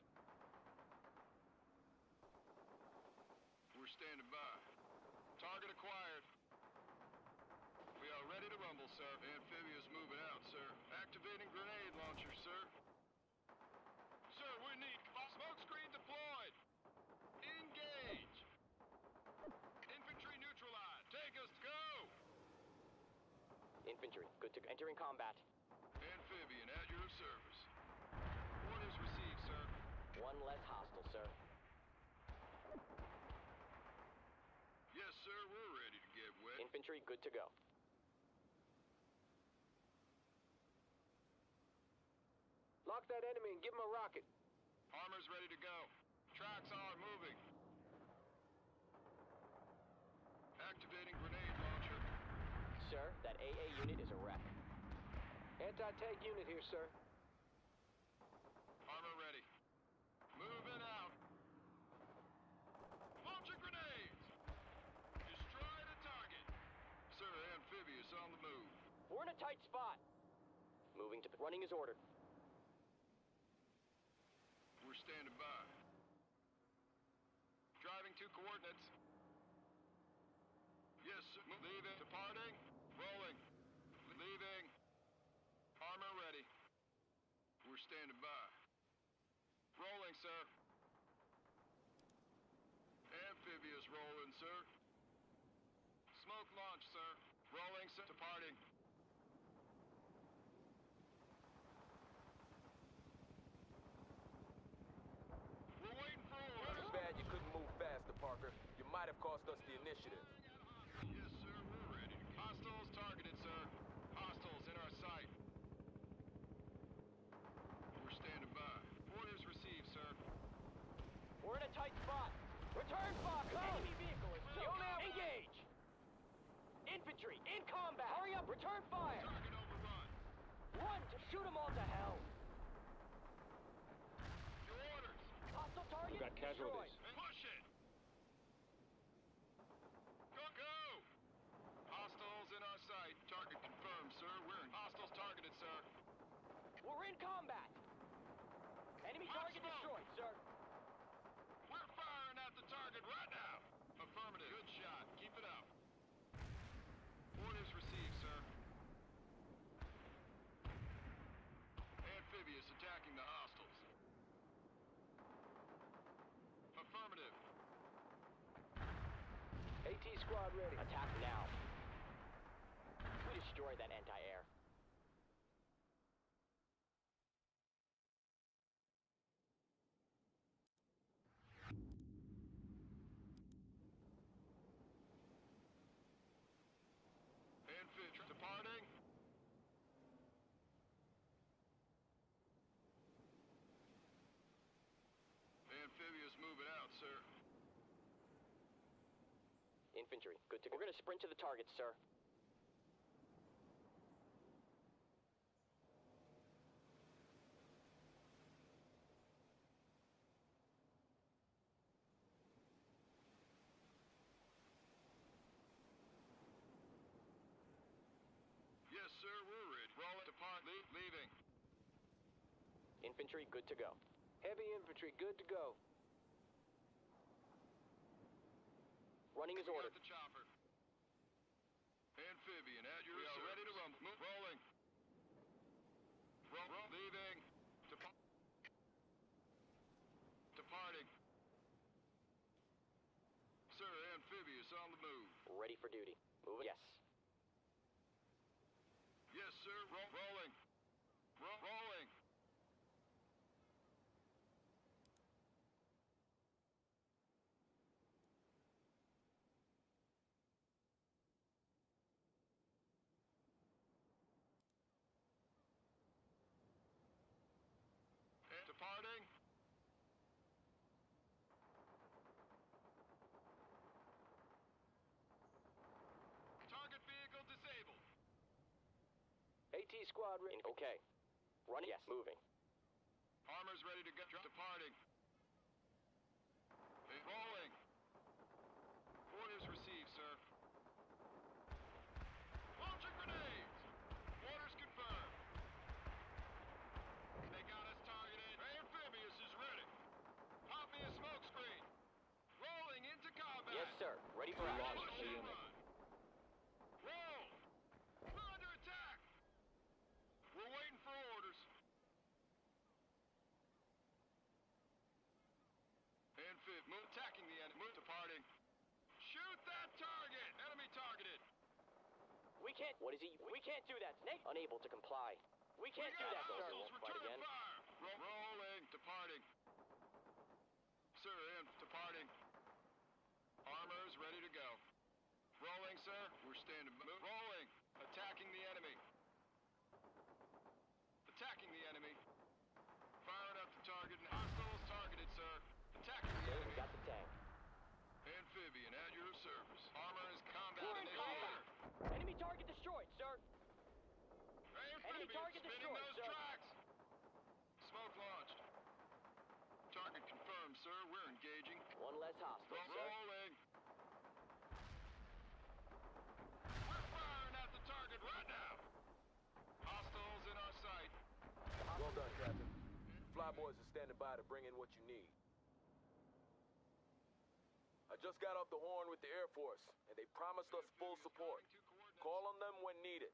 We're standing by. Target acquired. We are ready to rumble, sir. Amphibious moving out, sir. Activating grenade launcher, sir. Sir, we need smoke screen deployed. Engage. Infantry neutralized. Take us, go. Infantry, good to go. Entering combat. Amphibian at your service. Orders received, sir. One less hostile, sir. Yes, sir, we're ready to get wet. Infantry, good to go. Lock that enemy and give him a rocket. Armor's ready to go. Tracks are moving. Activating grenade launcher. Sir, that AA unit is a wreck. Anti-tank unit here, sir. Armor ready. Moving out. Launching grenades. Destroy the target. Sir, amphibious on the move. We're in a tight spot. Moving to running is ordered. We're standing by. Driving to coordinates. Yes, sir. Leaving. Departing. Rolling. Leaving. Armor ready. We're standing by. Rolling, sir. Amphibious rolling, sir. Smoke launch, sir. Rolling, sir. Departing. We're waiting for orders. Too bad you couldn't move faster, Parker. You might have cost us the initiative. Yes, sir, we're ready. Hostiles targeted, sir. Hostiles in our sight. We're standing by. Orders received, sir. We're in a tight spot. Return fire. Enemy vehicle is so engage. Infantry in combat. Hurry up. Return fire. Target overrun. Run to shoot them all to hell. Your orders. Hostile target. We've got casualties. destroyed. Push it. Go, go. Hostiles in our sight. Target confirmed, sir. We're in. Hostiles targeted, sir. We're in combat. Enemy target destroyed, sir. We're firing at the target right now. Affirmative. Good shot. Keep it up. Orders received, sir. Amphibious attacking the hostiles. Affirmative. AT squad ready. Attack now. We destroy that anti-air. Infantry departing. Amphibious moving out, sir. Infantry, good to go. We're gonna sprint to the target, sir. Yes, sir, we're ready. Rolling, depart, leaving. infantry good to go. Heavy infantry good to go. Running is ordered. The chopper. Amphibian at your service. We are ready to rumble. Rolling. Leaving. Departing. Sir, amphibious on the move. Ready for duty. Moving. Yes. Yes, sir. Rolling. Rolling. Departing. Target vehicle disabled. AT squad ready. Okay. Running. Yes. Moving. Armor's ready to go. Departing. Rolling. Orders received, sir. Launching grenades. Orders confirmed. They got us targeted. Amphibious is ready. Pop me a smoke screen. Rolling into combat. Yes, sir. Ready for action. Roll. We're under attack. We're waiting for orders. Attacking the enemy. Departing. Shoot that target. Enemy targeted. We can't. What is he? We can't do that, Snake. Unable to comply. We can't do that, sir. Fight again. Fire. Rolling. Departing. Sir, departing. Armor's ready to go. Rolling, sir. We're standing. Rolling. Attacking the enemy. Attacking the enemy. Firing up the target. Hostiles targeted, sir. Attacking the enemy. We got the tank. Amphibian at your service. Armor is combat. We're in combat. Enemy target destroyed, sir. Enemy target destroyed, those sir. tracks. Smoke launched. Target confirmed, sir. We're engaging. One less hostile, sir. Rolling. We're firing at the target right now. Hostiles in our sight. Well done, Captain. Flyboys are standing by to bring in what you need. I just got off the horn with the Air Force, and they promised us full support. Call on them when needed.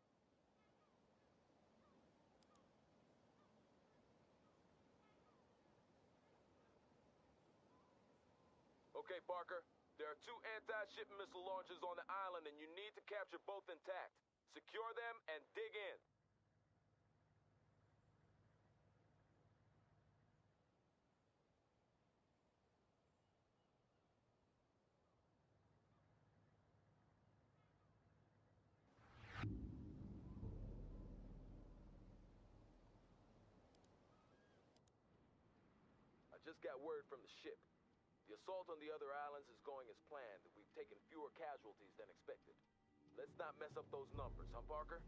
Okay, Parker. There are 2 anti-ship missile launchers on the island, and you need to capture both intact. Secure them and dig in. I just got word from the ship. The assault on the other islands is going as planned, and we've taken fewer casualties than expected. Let's not mess up those numbers, huh, Parker?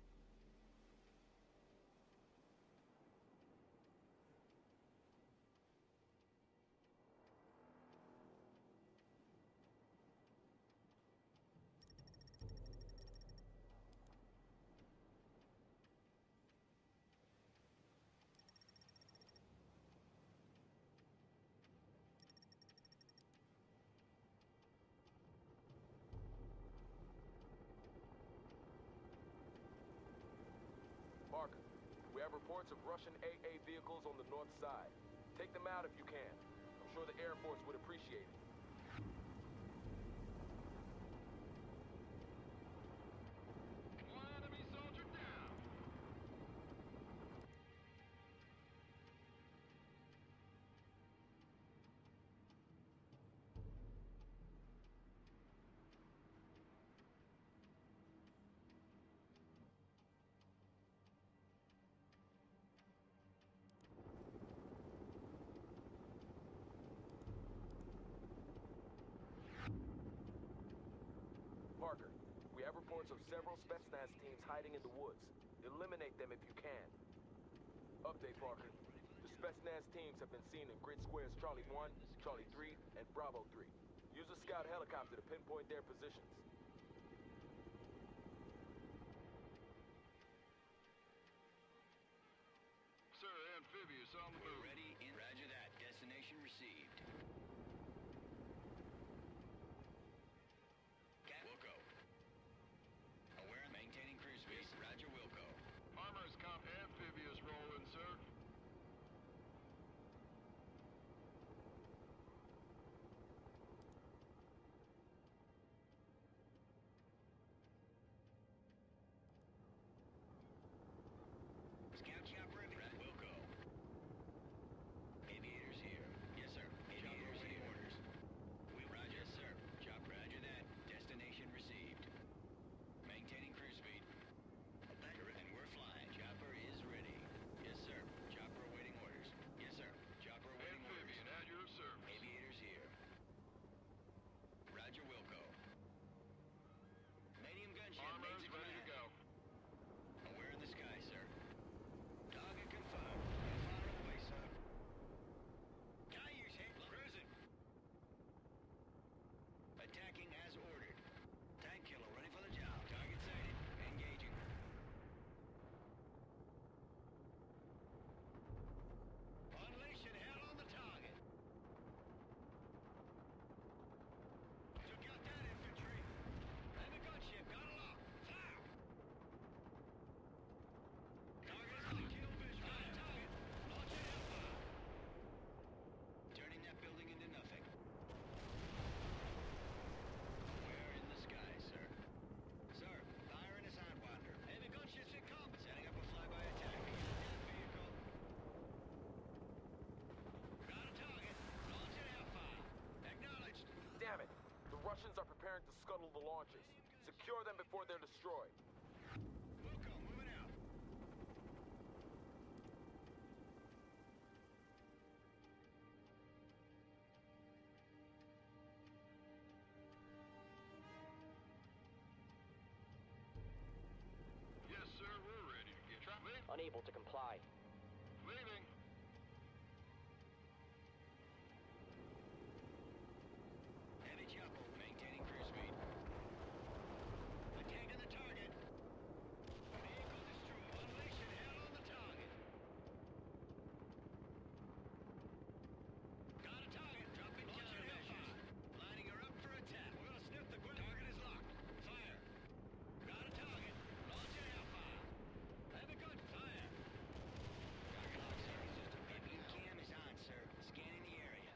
Parker, we have reports of Russian AA vehicles on the north side. Take them out if you can. I'm sure the Air Force would appreciate it. One enemy soldier down. Parker, we have reports of several Spetsnaz teams hiding in the woods. Eliminate them if you can. Update, Parker. The Spetsnaz teams have been seen in grid squares Charlie 1, Charlie 3, and Bravo 3. Use a scout helicopter to pinpoint their positions. Sir, amphibious preparing to scuttle the launches. Secure them before they're destroyed. Wilco, moving out. Yes, sir, we're ready to get traveling. Unable to comply. Leaving. Heavy chopper, maintaining cruise speed. Attacking the target. Vehicle destroyed. Unleashing hell on the target. Got a target. Dropping countermeasures. Lining her up for attack. We're gonna sniff the target is locked. Fire. Got a target. Launching hellfire. Have a good fire. Target lock, sir. Heavy cam is on, sir. Scanning the area.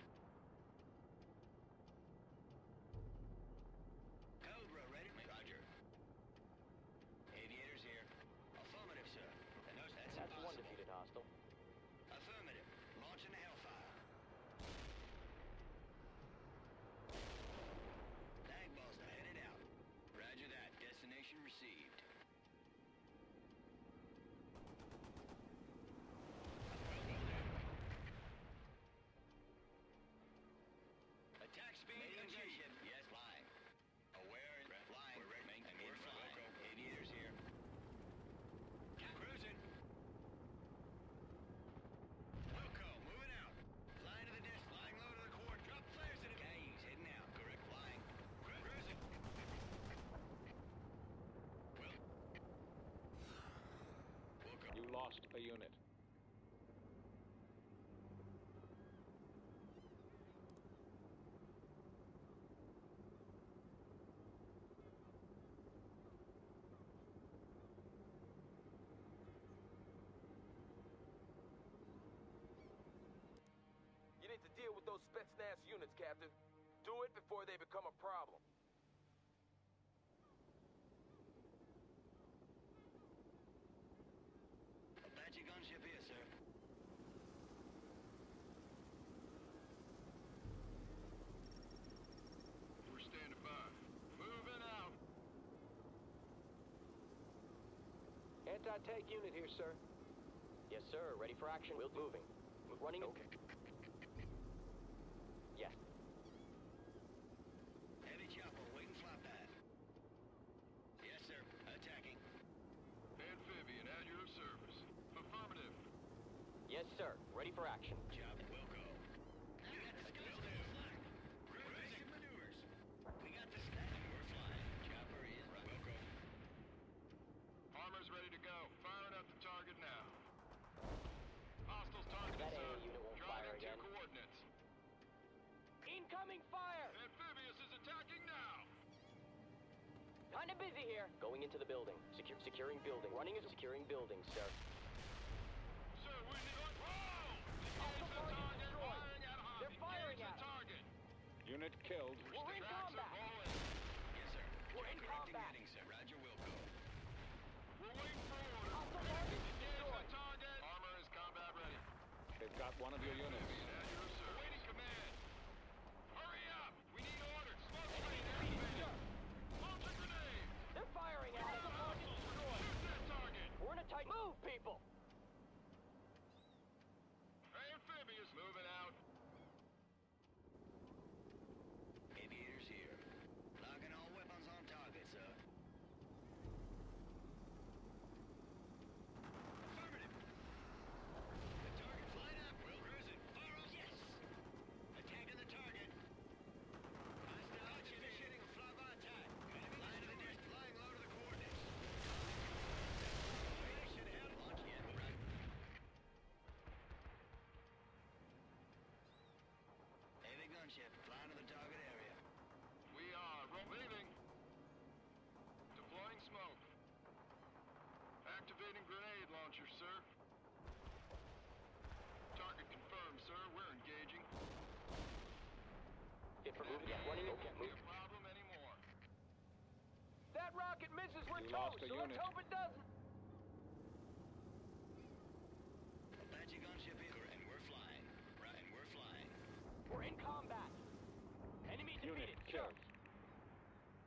Cobra, ready? Roger. Aviators here. Affirmative, sir. No, that's One impossible. defeated hostile. Affirmative. Launching the Hellfire. Bagbuster headed out. Roger that. Destination received. Attack speed achieved. Yes, flying. Aware and flying. We're ready. And we're flying. Aviators here. Cruising. Wilco, moving out. Flying to the dish. Flying low to the core. Drop flares in it. Cayuse heading out. Correct flying. Cruising. Wilco. You lost a unit. You need to deal with those Spetsnaz units, Captain. Do it before they become a problem. Apache gunship here, sir. We're standing by. Moving out. Anti-tank unit here, sir. Yes, sir. Ready for action. We'll moving. Running. Okay. Yes. Heavy chopper, waiting fly pad. Yes, sir. Attacking. Amphibian at your service. Affirmative. Yes, sir. Ready for action. Chopper, Wilco. We got the skills to fly. Basic maneuvers. We got the stat and we're flying. Chopper is right. Wilco. Armor's ready to go. Firing up the target now. Hostiles targeted, That sir. AA unit won't fire Driving to again. coordinates. Incoming fire! Amphibious is attacking now. Kinda busy here. Going into the building. Securing building. Running is securing building, sir. Sir, we need... Whoa! Hostile Engage the target target. destroyed. Firing at hostile. They're firing Engage at the us. target. Unit killed. We're in Tracks are combat. rolling. Yes, sir. We're in Correcting combat. heading, sir. Roger, Wilco. We're waiting for orders. Hostile target Engage destroyed. the target. Armor is combat ready. They've got one of your units. Amphibian at your service. Awaiting command. Hurry up. We need orders. Smoke Enemy screen defeated, activated. sir. Launch a grenade. They're firing at us. Shoot that target. We're in a tight move, people. Amphibious moving out. Aviators here. Locking all weapons on target, sir. Affirmative. The target flying up. We'll cruise it. Fire off. Yes. Attacking the target. Hostile initiating a flyby attack. Line of the dish. Flying low to the coordinates. Should have launch yet. Right. Heavy gunship. Flying to the target area. We are leaving. Deploying smoke. Activating grenade launcher, sir. Target confirmed, sir. We're engaging. Fit for moving. Yeah, running. Okay, Won't be move. a problem anymore. That rocket misses, we're You lost toast, a so let's unit. hope it doesn't. Apache gunship here, and we're flying. Right, and we're flying. We're in combat. Enemy Unit defeated, sir. killed.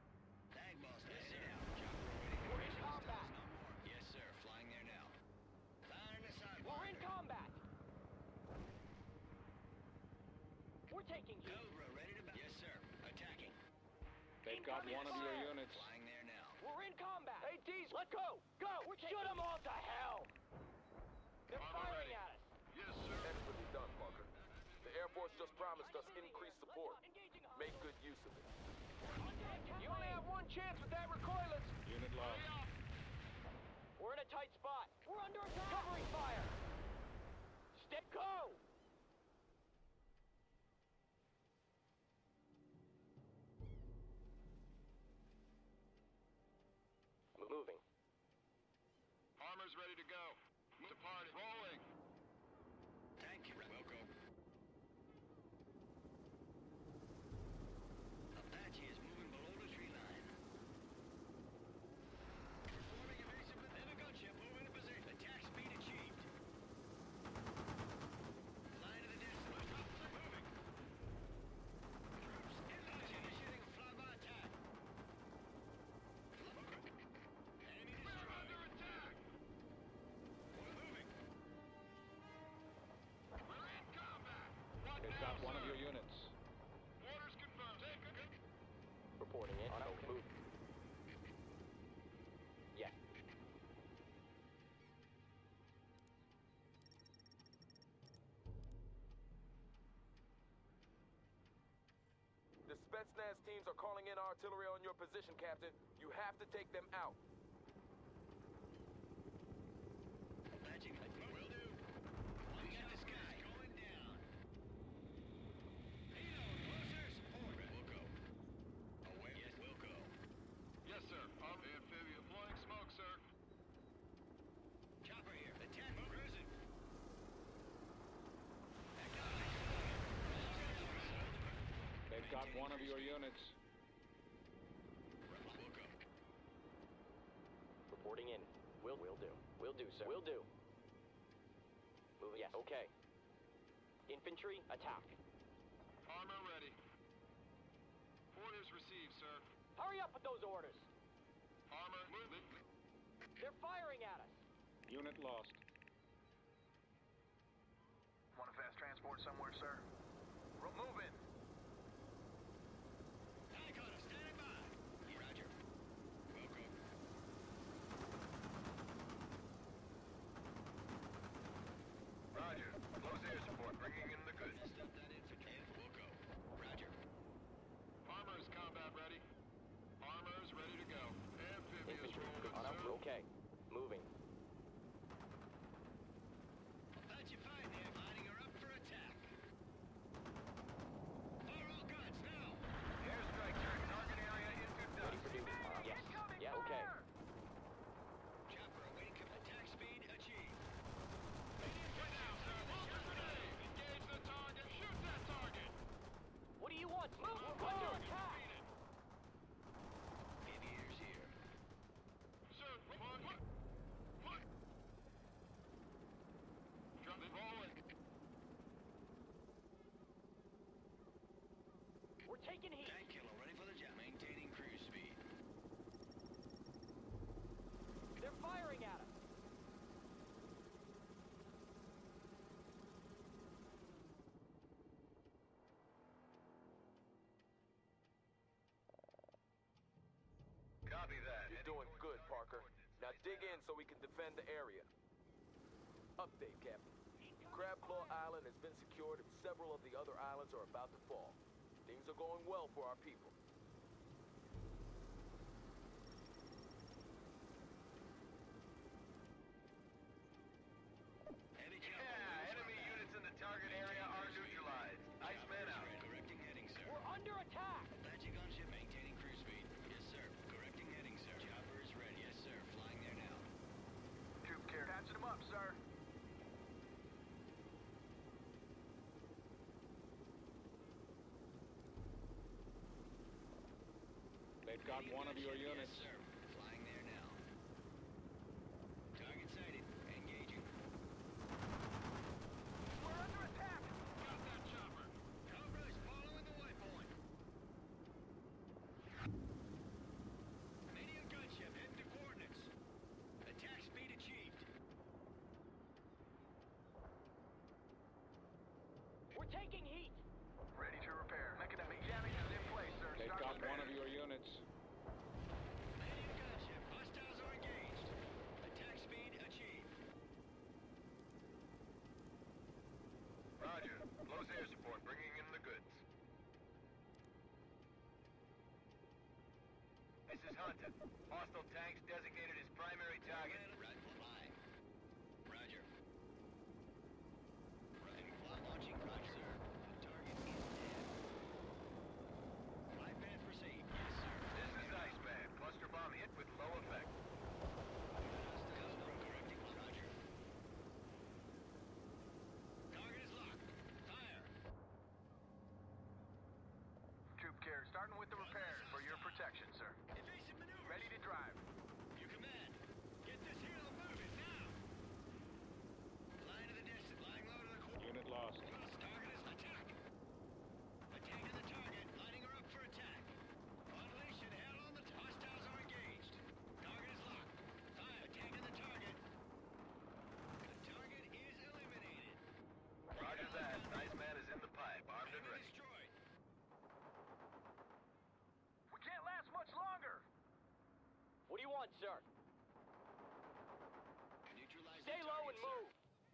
We're taking heat. Cobra, ready to... Yes, sir. Attacking. They've got one of your units. Flying there now. We're in combat. Hey, D's, let's go. Go. Shoot them all to hell. They're firing at us. Yes, sir. Expertly done, Parker. The Air Force just promised us increased support. Make good use of it. You only have one chance with that recoilless. Unit lost. We're in a tight spot. We're under attack. Covering fire. Step go. Moving. Armor's ready to go. Departed. Rolling. Thank you. Welcome. Apache is moving below the tree line. Performing evasive maneuver gunship. Moving to position. Attack speed achieved. Line of the destiny. Moving. Troops in line. Initiating a flyby attack. Enemy destroyed. We're under attack. We're moving. We're in combat. They've got one of your units. Orders confirmed. Take it. Reporting in. Move. Yes. The Spetsnaz teams are calling in artillery on your position, Captain. You have to take them out. Apache, will do. One shot the sky. Going down. Halo, closer. Support. Wilco. Away. Yes, Wilco. Yes, sir. Amphibian blowing smoke, sir. Chopper here. Attack. Cruising. They've got one of your units. Wilco. Reporting in. Will do. Will do, sir. Will do. Moving. Yes. Okay. Infantry, attack. Armor ready. Orders received, sir. Hurry up with those orders. Armor moving. They're firing at us. Unit lost. Want a fast transport somewhere, sir? We're moving. Helicopter, standing by. Roger. Wilco. Roger. Close air support. Bringing in the goods. Messed up that infantry. Wilco. Roger. Armor's combat ready. Armor's ready to go. Amphibious Infantry, rolling, on up. sir. Okay. Moving. Apache 5 there, lining her up for attack. Fire all guns now. Airstrike, sir. Target area into Ready for duty. Yes. Yeah, okay. Chopper awaiting attack speed achieved. Engage the target. Shoot that target. What do you want? Move! We're under attack! Aviators here. Sir, what? Drop it rolling. We're taking heat. Tank killer ready for the job. Maintaining cruise speed. They're firing at us. Copy that. You're doing good, Parker. Now dig in so we can defend the area. Update, Captain. Crabclaw Island has been secured and several of the other islands are about to fall. Things are going well for our people. Heavy chopper. Enemy units in the target area are neutralized. Iceman out. Correcting heading, sir. We're under attack! Apache gunship maintaining cruise speed. Yes, sir. Correcting heading, sir. Chopper is ready. Yes, sir. Flying there now. Troop care. Patching them up, sir. They've got one of your units. Yes, sir. Flying there now. Target sighted. Engaging. We're under attack! Got that chopper. Cobra is following the waypoint. Medium gunship heading to coordinates. Attack speed achieved. We're taking heat! Ready is hunted. Hostile tanks designated as primary target. Roger. Launching Roger, sir. The target is dead. Live band proceed. Yes, sir. This is Iceman. Cluster bomb hit with low effect. Correcting. Roger. Target is locked. Fire. Troop care, starting with the repairs for your protection, sir. Evasive maneuvers. Ready to drive. You command. Get this helo moving now. Line to the distance. Lying low to the core. Unit lost. Target is attack. Attacking the target. Lining her up for attack. Violation. Hell on the hostiles are engaged. Target is locked. Fire. Attacking the target. The target is eliminated. Roger that. Iceman is in the pipe, armed and ready. Destroyed. We can't last much longer. What do you want, sir? Neutralize Stay the low target, and sir. move.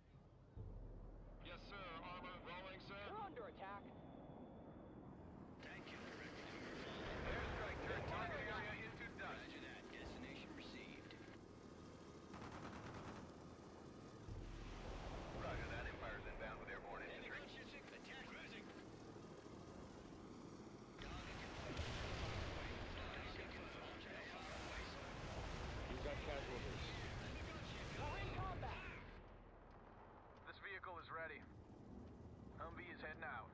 Yes, sir. Armor rolling, sir. We're under attack. Thank you. Correcting your flight. Airstrike turned target area into dust. Roger that. Destination received. Roger that. Empire's inbound with airborne infantry. Attack cruising. You've got casualties. We're in combat. This vehicle is ready. Humvee is heading out.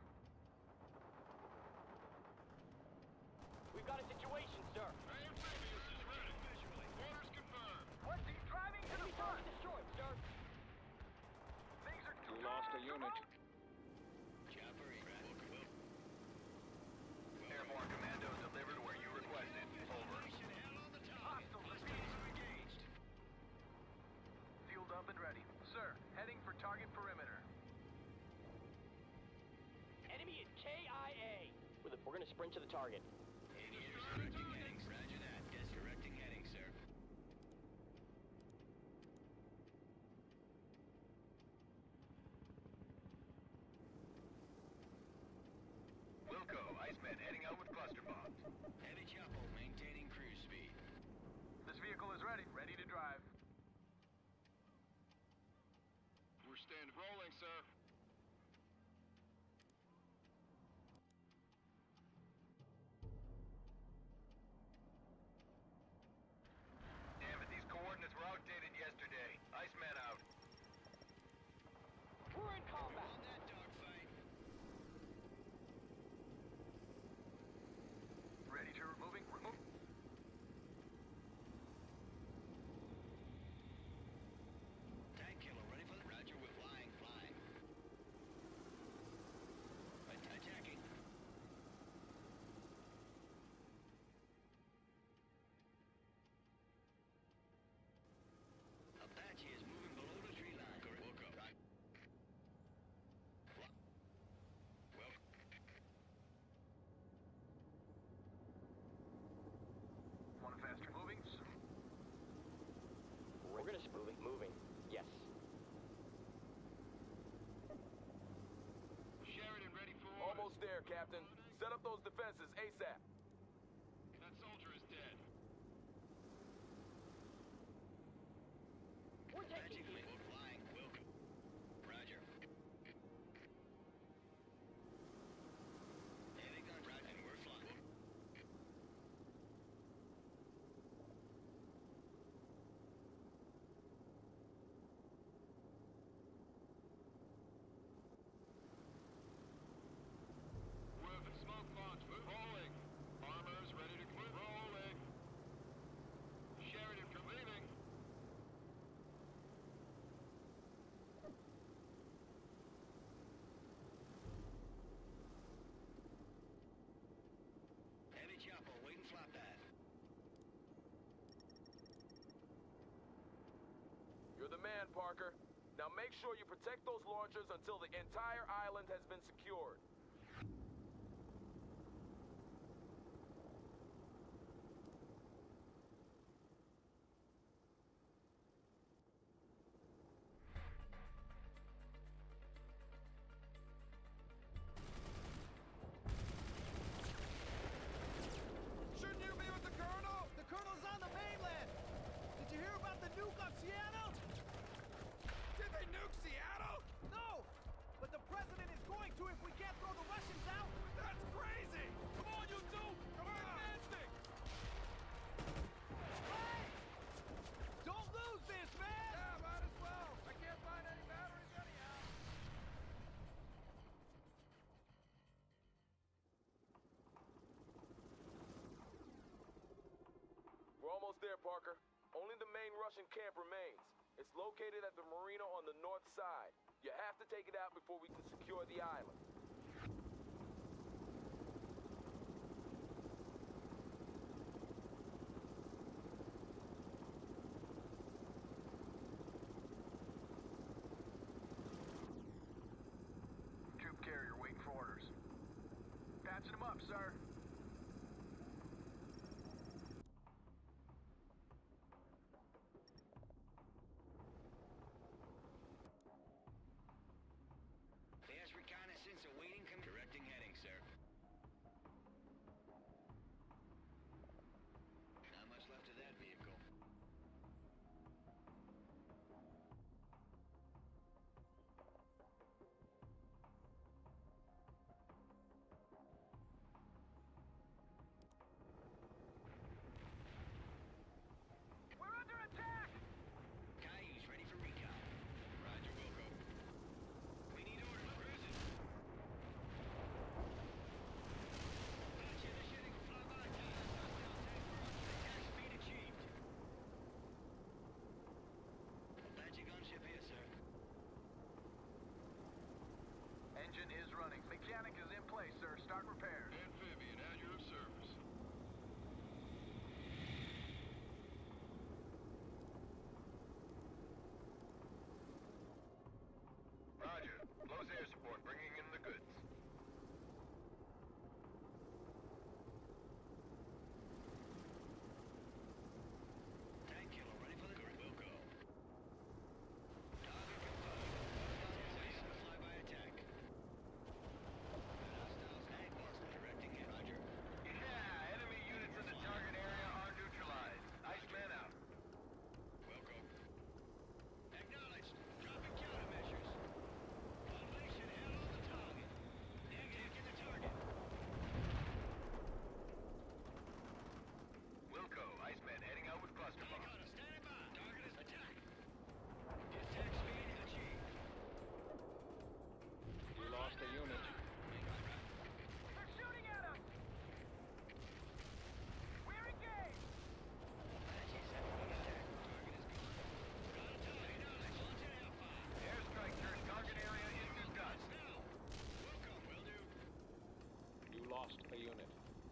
We've got a situation, sir. Amphibious is ready. Orders confirmed. What's he driving to the Enemy front? target destroyed, sir. Things are You lost a unit. Chopper in. Airborne commando delivered where you requested. Over. Hostiles are engaged. Fueled up and ready. Sir, heading for target perimeter. Enemy is KIA. We're gonna sprint to the target. Aviators correcting headings. Roger that. Yes, correcting headings, sir. Wilco, Iceman heading out with cluster bombs. Heavy chopper maintaining cruise speed. This vehicle is ready. Ready to drive. We're stand rolling, sir. Damn it, these coordinates were outdated yesterday. Iceman out. We're in combat. On that dogfight. Ready to removing. Remove. Tank killer ready for the Roger. We're flying. Attacking. Apache is moving below the tree line. Wilco. Well. Want a faster moving? We're gonna moving. Yes. Sheridan ready for orders. Almost there, Captain. Set up those defenses ASAP. That soldier is dead. We're taking Apache heat. we're flying. Wilco. Roger. Heavy guns. Roger. And we're flying. With smoke launch. Rolling. Armor's ready to move. Rolling. Sheridan leaving. Heavy chopper waiting flight path. You're the man, Parker. Now make sure you protect those launchers until the entire island has been secured. Shouldn't you be with the Colonel? The to if we can't throw the Russians out? That's crazy! Come on, you two! Come on! Advancing! Hey! Don't lose this, man! Yeah, might as well. I can't find any batteries anyhow. We're almost there, Parker. Only the main Russian camp remains. It's located at the marina on the north side. You have to take it out before we can secure the island. Troop carrier waiting for orders. Patching them up, sir. There's reconnaissance awaiting correcting heading, sir. Not much left of that vehicle. We're under attack! Cayuse ready for recon. Roger, Wilco. We need orders, cruising. Gotcha, initiating a flyby task. Hostile tank approach. Attack speed achieved. Apache gunship here, sir. Engine is running. Mechanic is in place, sir. Start repairs. Amphibian, at your service. Roger. Close air support, bringing in the goods. Tank killer ready for the Wilco. Target confirmed. Hostiles a flyby attack. Hostiles tank lost. Directing it. Roger. Yeah, enemy units in the target area are neutralized. Iceman out. Wilco. Acknowledged. Dropping countermeasures. Formation held on the target. Negative in the target. Wilco, Iceman heading out with cluster Tank bomb. hunter standing by. Target is attacked. Attack speed achieved. You lost a unit. They're shooting at us! We're engaged! Apaches have been attacked. Target is gone. Got a target. Acknowledged. Launching hellfire. Airstrike turns target area into dust. Now. Wilco, will do. You lost a unit.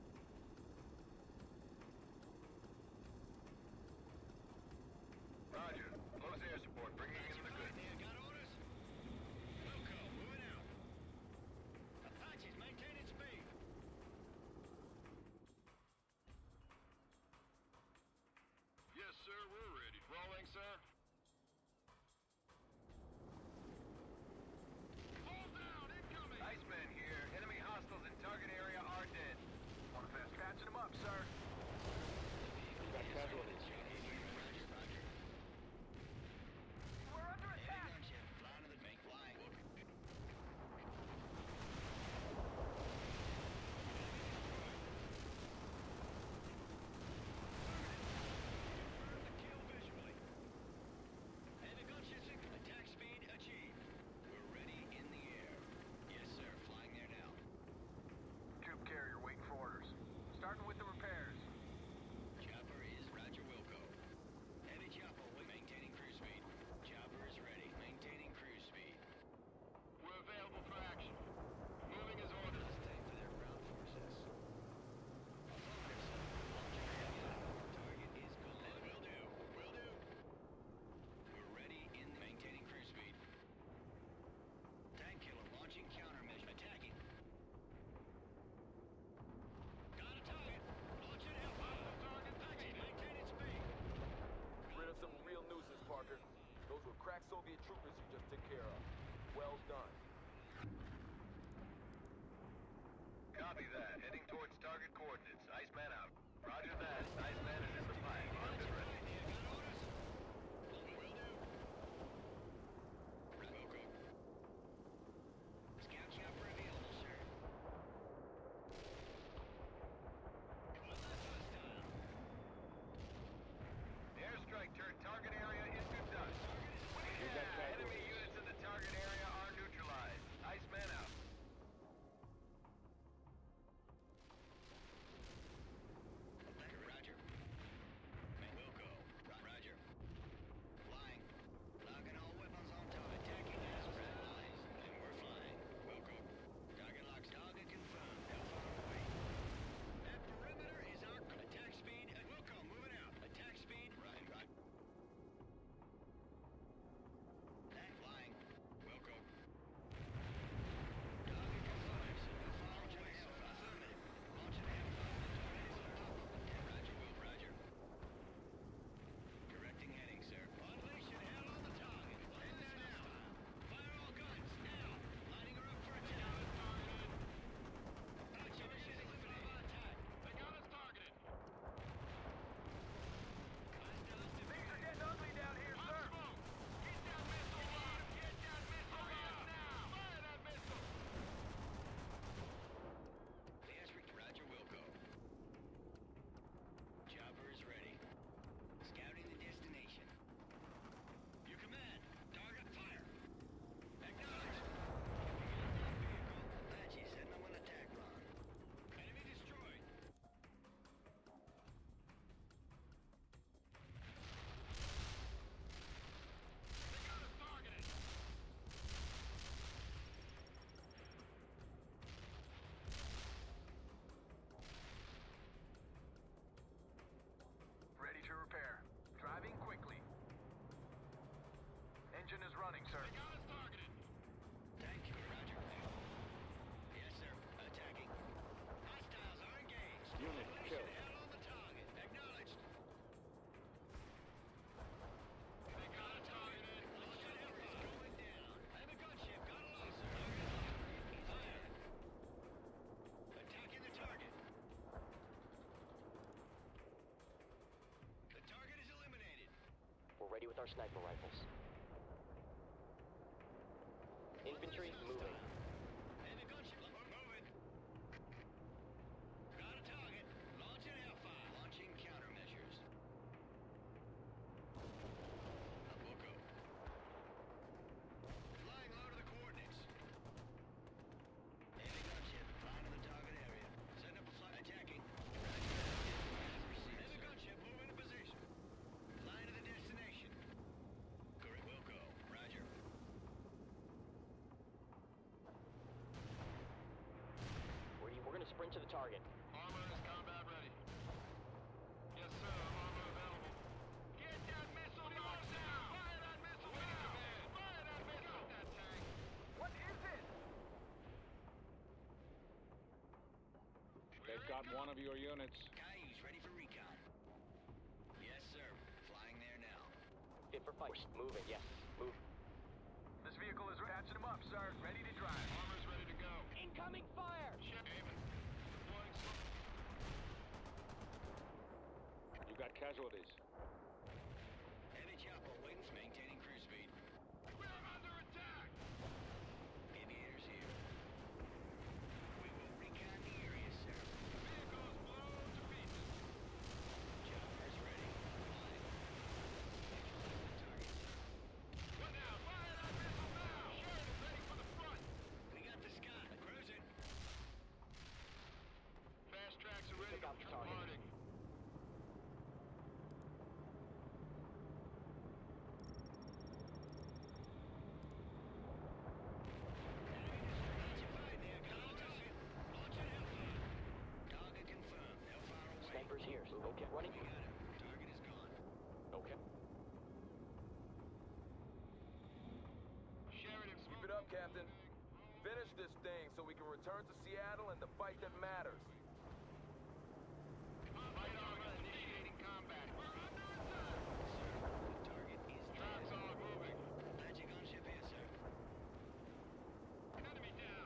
Roger. Close air support, bringing in the goods. There, got orders? Wilco, moving out. Apaches maintaining speed. Yes, sir, we're ready. Rolling, sir. Hold down, incoming! Iceman here. Enemy hostiles in target area are dead. One fast. Patching them up, sir. Got casualties. We're under Heavy attack! gunship. Flying to the main flying. Kill visually. Heavy gunship. Attack speed achieved. We're ready in the air. Yes, sir. Flying there now. Troop carrier waiting for orders. Starting with the repairs. Chopper is Roger Wilco. Heavy chopper maintaining cruise speed. Chopper is ready. Maintaining cruise speed. We're available for action. Moving as ordered. Tank for their ground forces. Focus. Launching heavy. Target is gone. Will do. Will do. We're ready in maintaining cruise speed. Tank killer launching countermeasure. Attacking. Got a target. Launching hellfire. Target. Apache maintaining speed. Rid of some real nuisance, Parker. Those were crack Soviet troopers you just took care of. Well done. Copy that. Heading towards target coordinates. Iceman out. Roger that. Iceman is in the pipe. Armed and ready. Got orders? Will do. Wilco. Scout chopper sir. They got us targeted. Thank you, Roger. Yes, sir. Attacking. Hostiles are engaged. Unit killed. Hell on the target. Acknowledged. They got us targeted. Launching Hellfire. Going down. Enemy gunship. Got a loss, sir. Fire. Attacking the target. The target is eliminated. We're ready with our sniper rifles. Infantry moving. Enemy gunship. Moving. Got a target. Launching Hellfire. Launching countermeasures. Nabucco. Flying low to the coordinates. Enemy gunship. Flying to the target area. Send up a flight. Attacking. Enemy gunship. Moving to position. Flying to the destination. Correct. Will go. Roger. We're gonna sprint to the target. Armor is combat ready. Yes, sir. Armor available. Get that missile box now! Fire that missile now! Fire that missile! Got that tank. What is it? They've got one of your units. Cayuse ready for recon. Yes, sir. Flying there now. Fit for fight. Moving, yes. Move. This vehicle is patching him up, sir. Ready to drive. Armor's ready to go. Incoming fire! Aiming. Deploying smoke. You got casualties. Heavy chopper wings maintaining cruise speed. We're under attack! Aviators here. We will recon the area, sir. Vehicles blown to pieces. Choppers ready. Flying. Target, sir. What now? Fire that missile now! Sheridan ready for the front! We got the Scott. Cruising. Fast tracks are ready. Took out the target. Departing. Classified there. Got a target. Launching Hellfire. Target confirmed. Hellfire away. Snipers here. Okay, running. We got him. Target is gone. Okay. Sheridan, Keep it up, Captain. Finish this thing so we can return to Seattle and the fight that matters. Light armor initiating combat. We're under attack! The target is Traps dead. are moving. Apache gunship here, sir. Enemy down.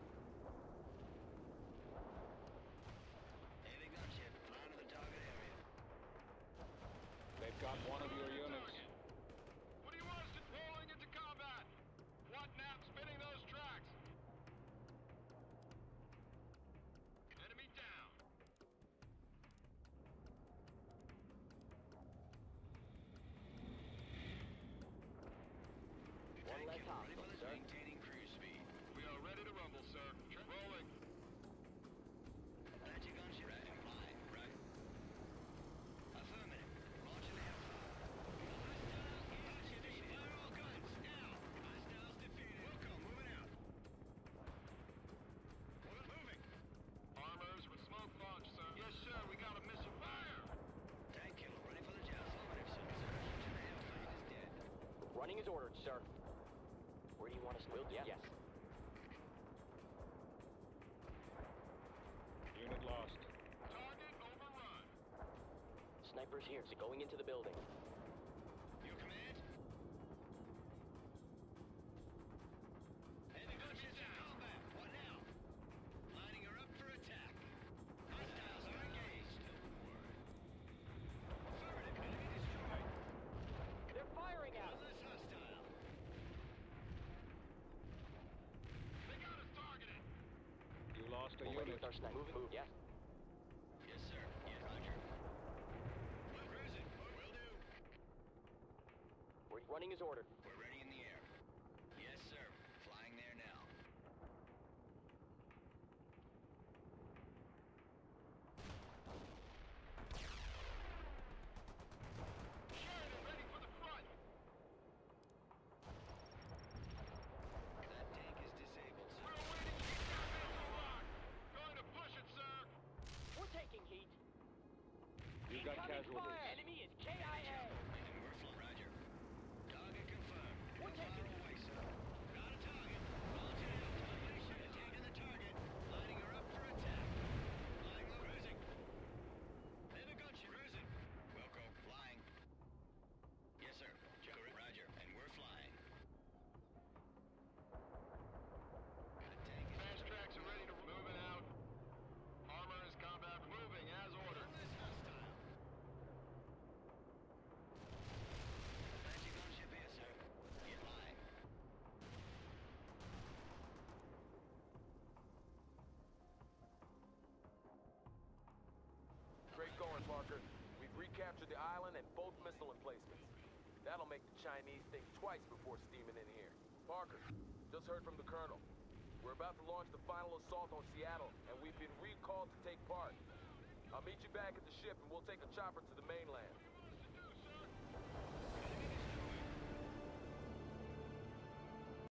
Heavy gunship. Flying to the target area. They've got one of your units. What do you want us to rolling into combat? What nap spinning those tracks? Enemy down. One less Ready hostile, for this. sir. Maintaining cruise speed. We are ready to rumble, sir. Rolling. Apache gunship. Ready. Flying. Right. Affirmative. Launching Hellfire. Hostiles engaged. Fire all guns. Now. Hostiles defeated. Welcome. Moving out. We're moving. Armors with smoke launch, sir. Yes, sir. We got a missile fire. Tank killer. Ready for the job. Affirmative, sir. Launching the Hellfire is dead. Running is ordered, sir. Where do you want us to move? Yes. Unit lost. Target overrun. Snipers here. So going into the building. Your command? Enemy gunships in combat. What now? Lining her up for attack. Hostiles are engaged. Affirmative. Enemy destroyed. They're firing at One us. less hostile. They got us targeted. You lost a We're ready unit. with our sniper. Move. Yes. Yes, sir. Yes, Roger. We're cruising. Will do. We're running is ordered. We're ready in the air. Yes, sir. Flying there now. Sheridan ready for the front. That tank is disabled, sir. We're awaiting heat gun missile lock. Going to push it, sir. We're taking heat. You got casualties. Enemy is KIA. And we're flying. Roger. Target confirmed. We're taking Fire away, capture the island and both missile emplacements. That'll make the Chinese think twice before steaming in here. Parker, just heard from the Colonel. We're about to launch the final assault on Seattle, and we've been recalled to take part. I'll meet you back at the ship, and we'll take a chopper to the mainland.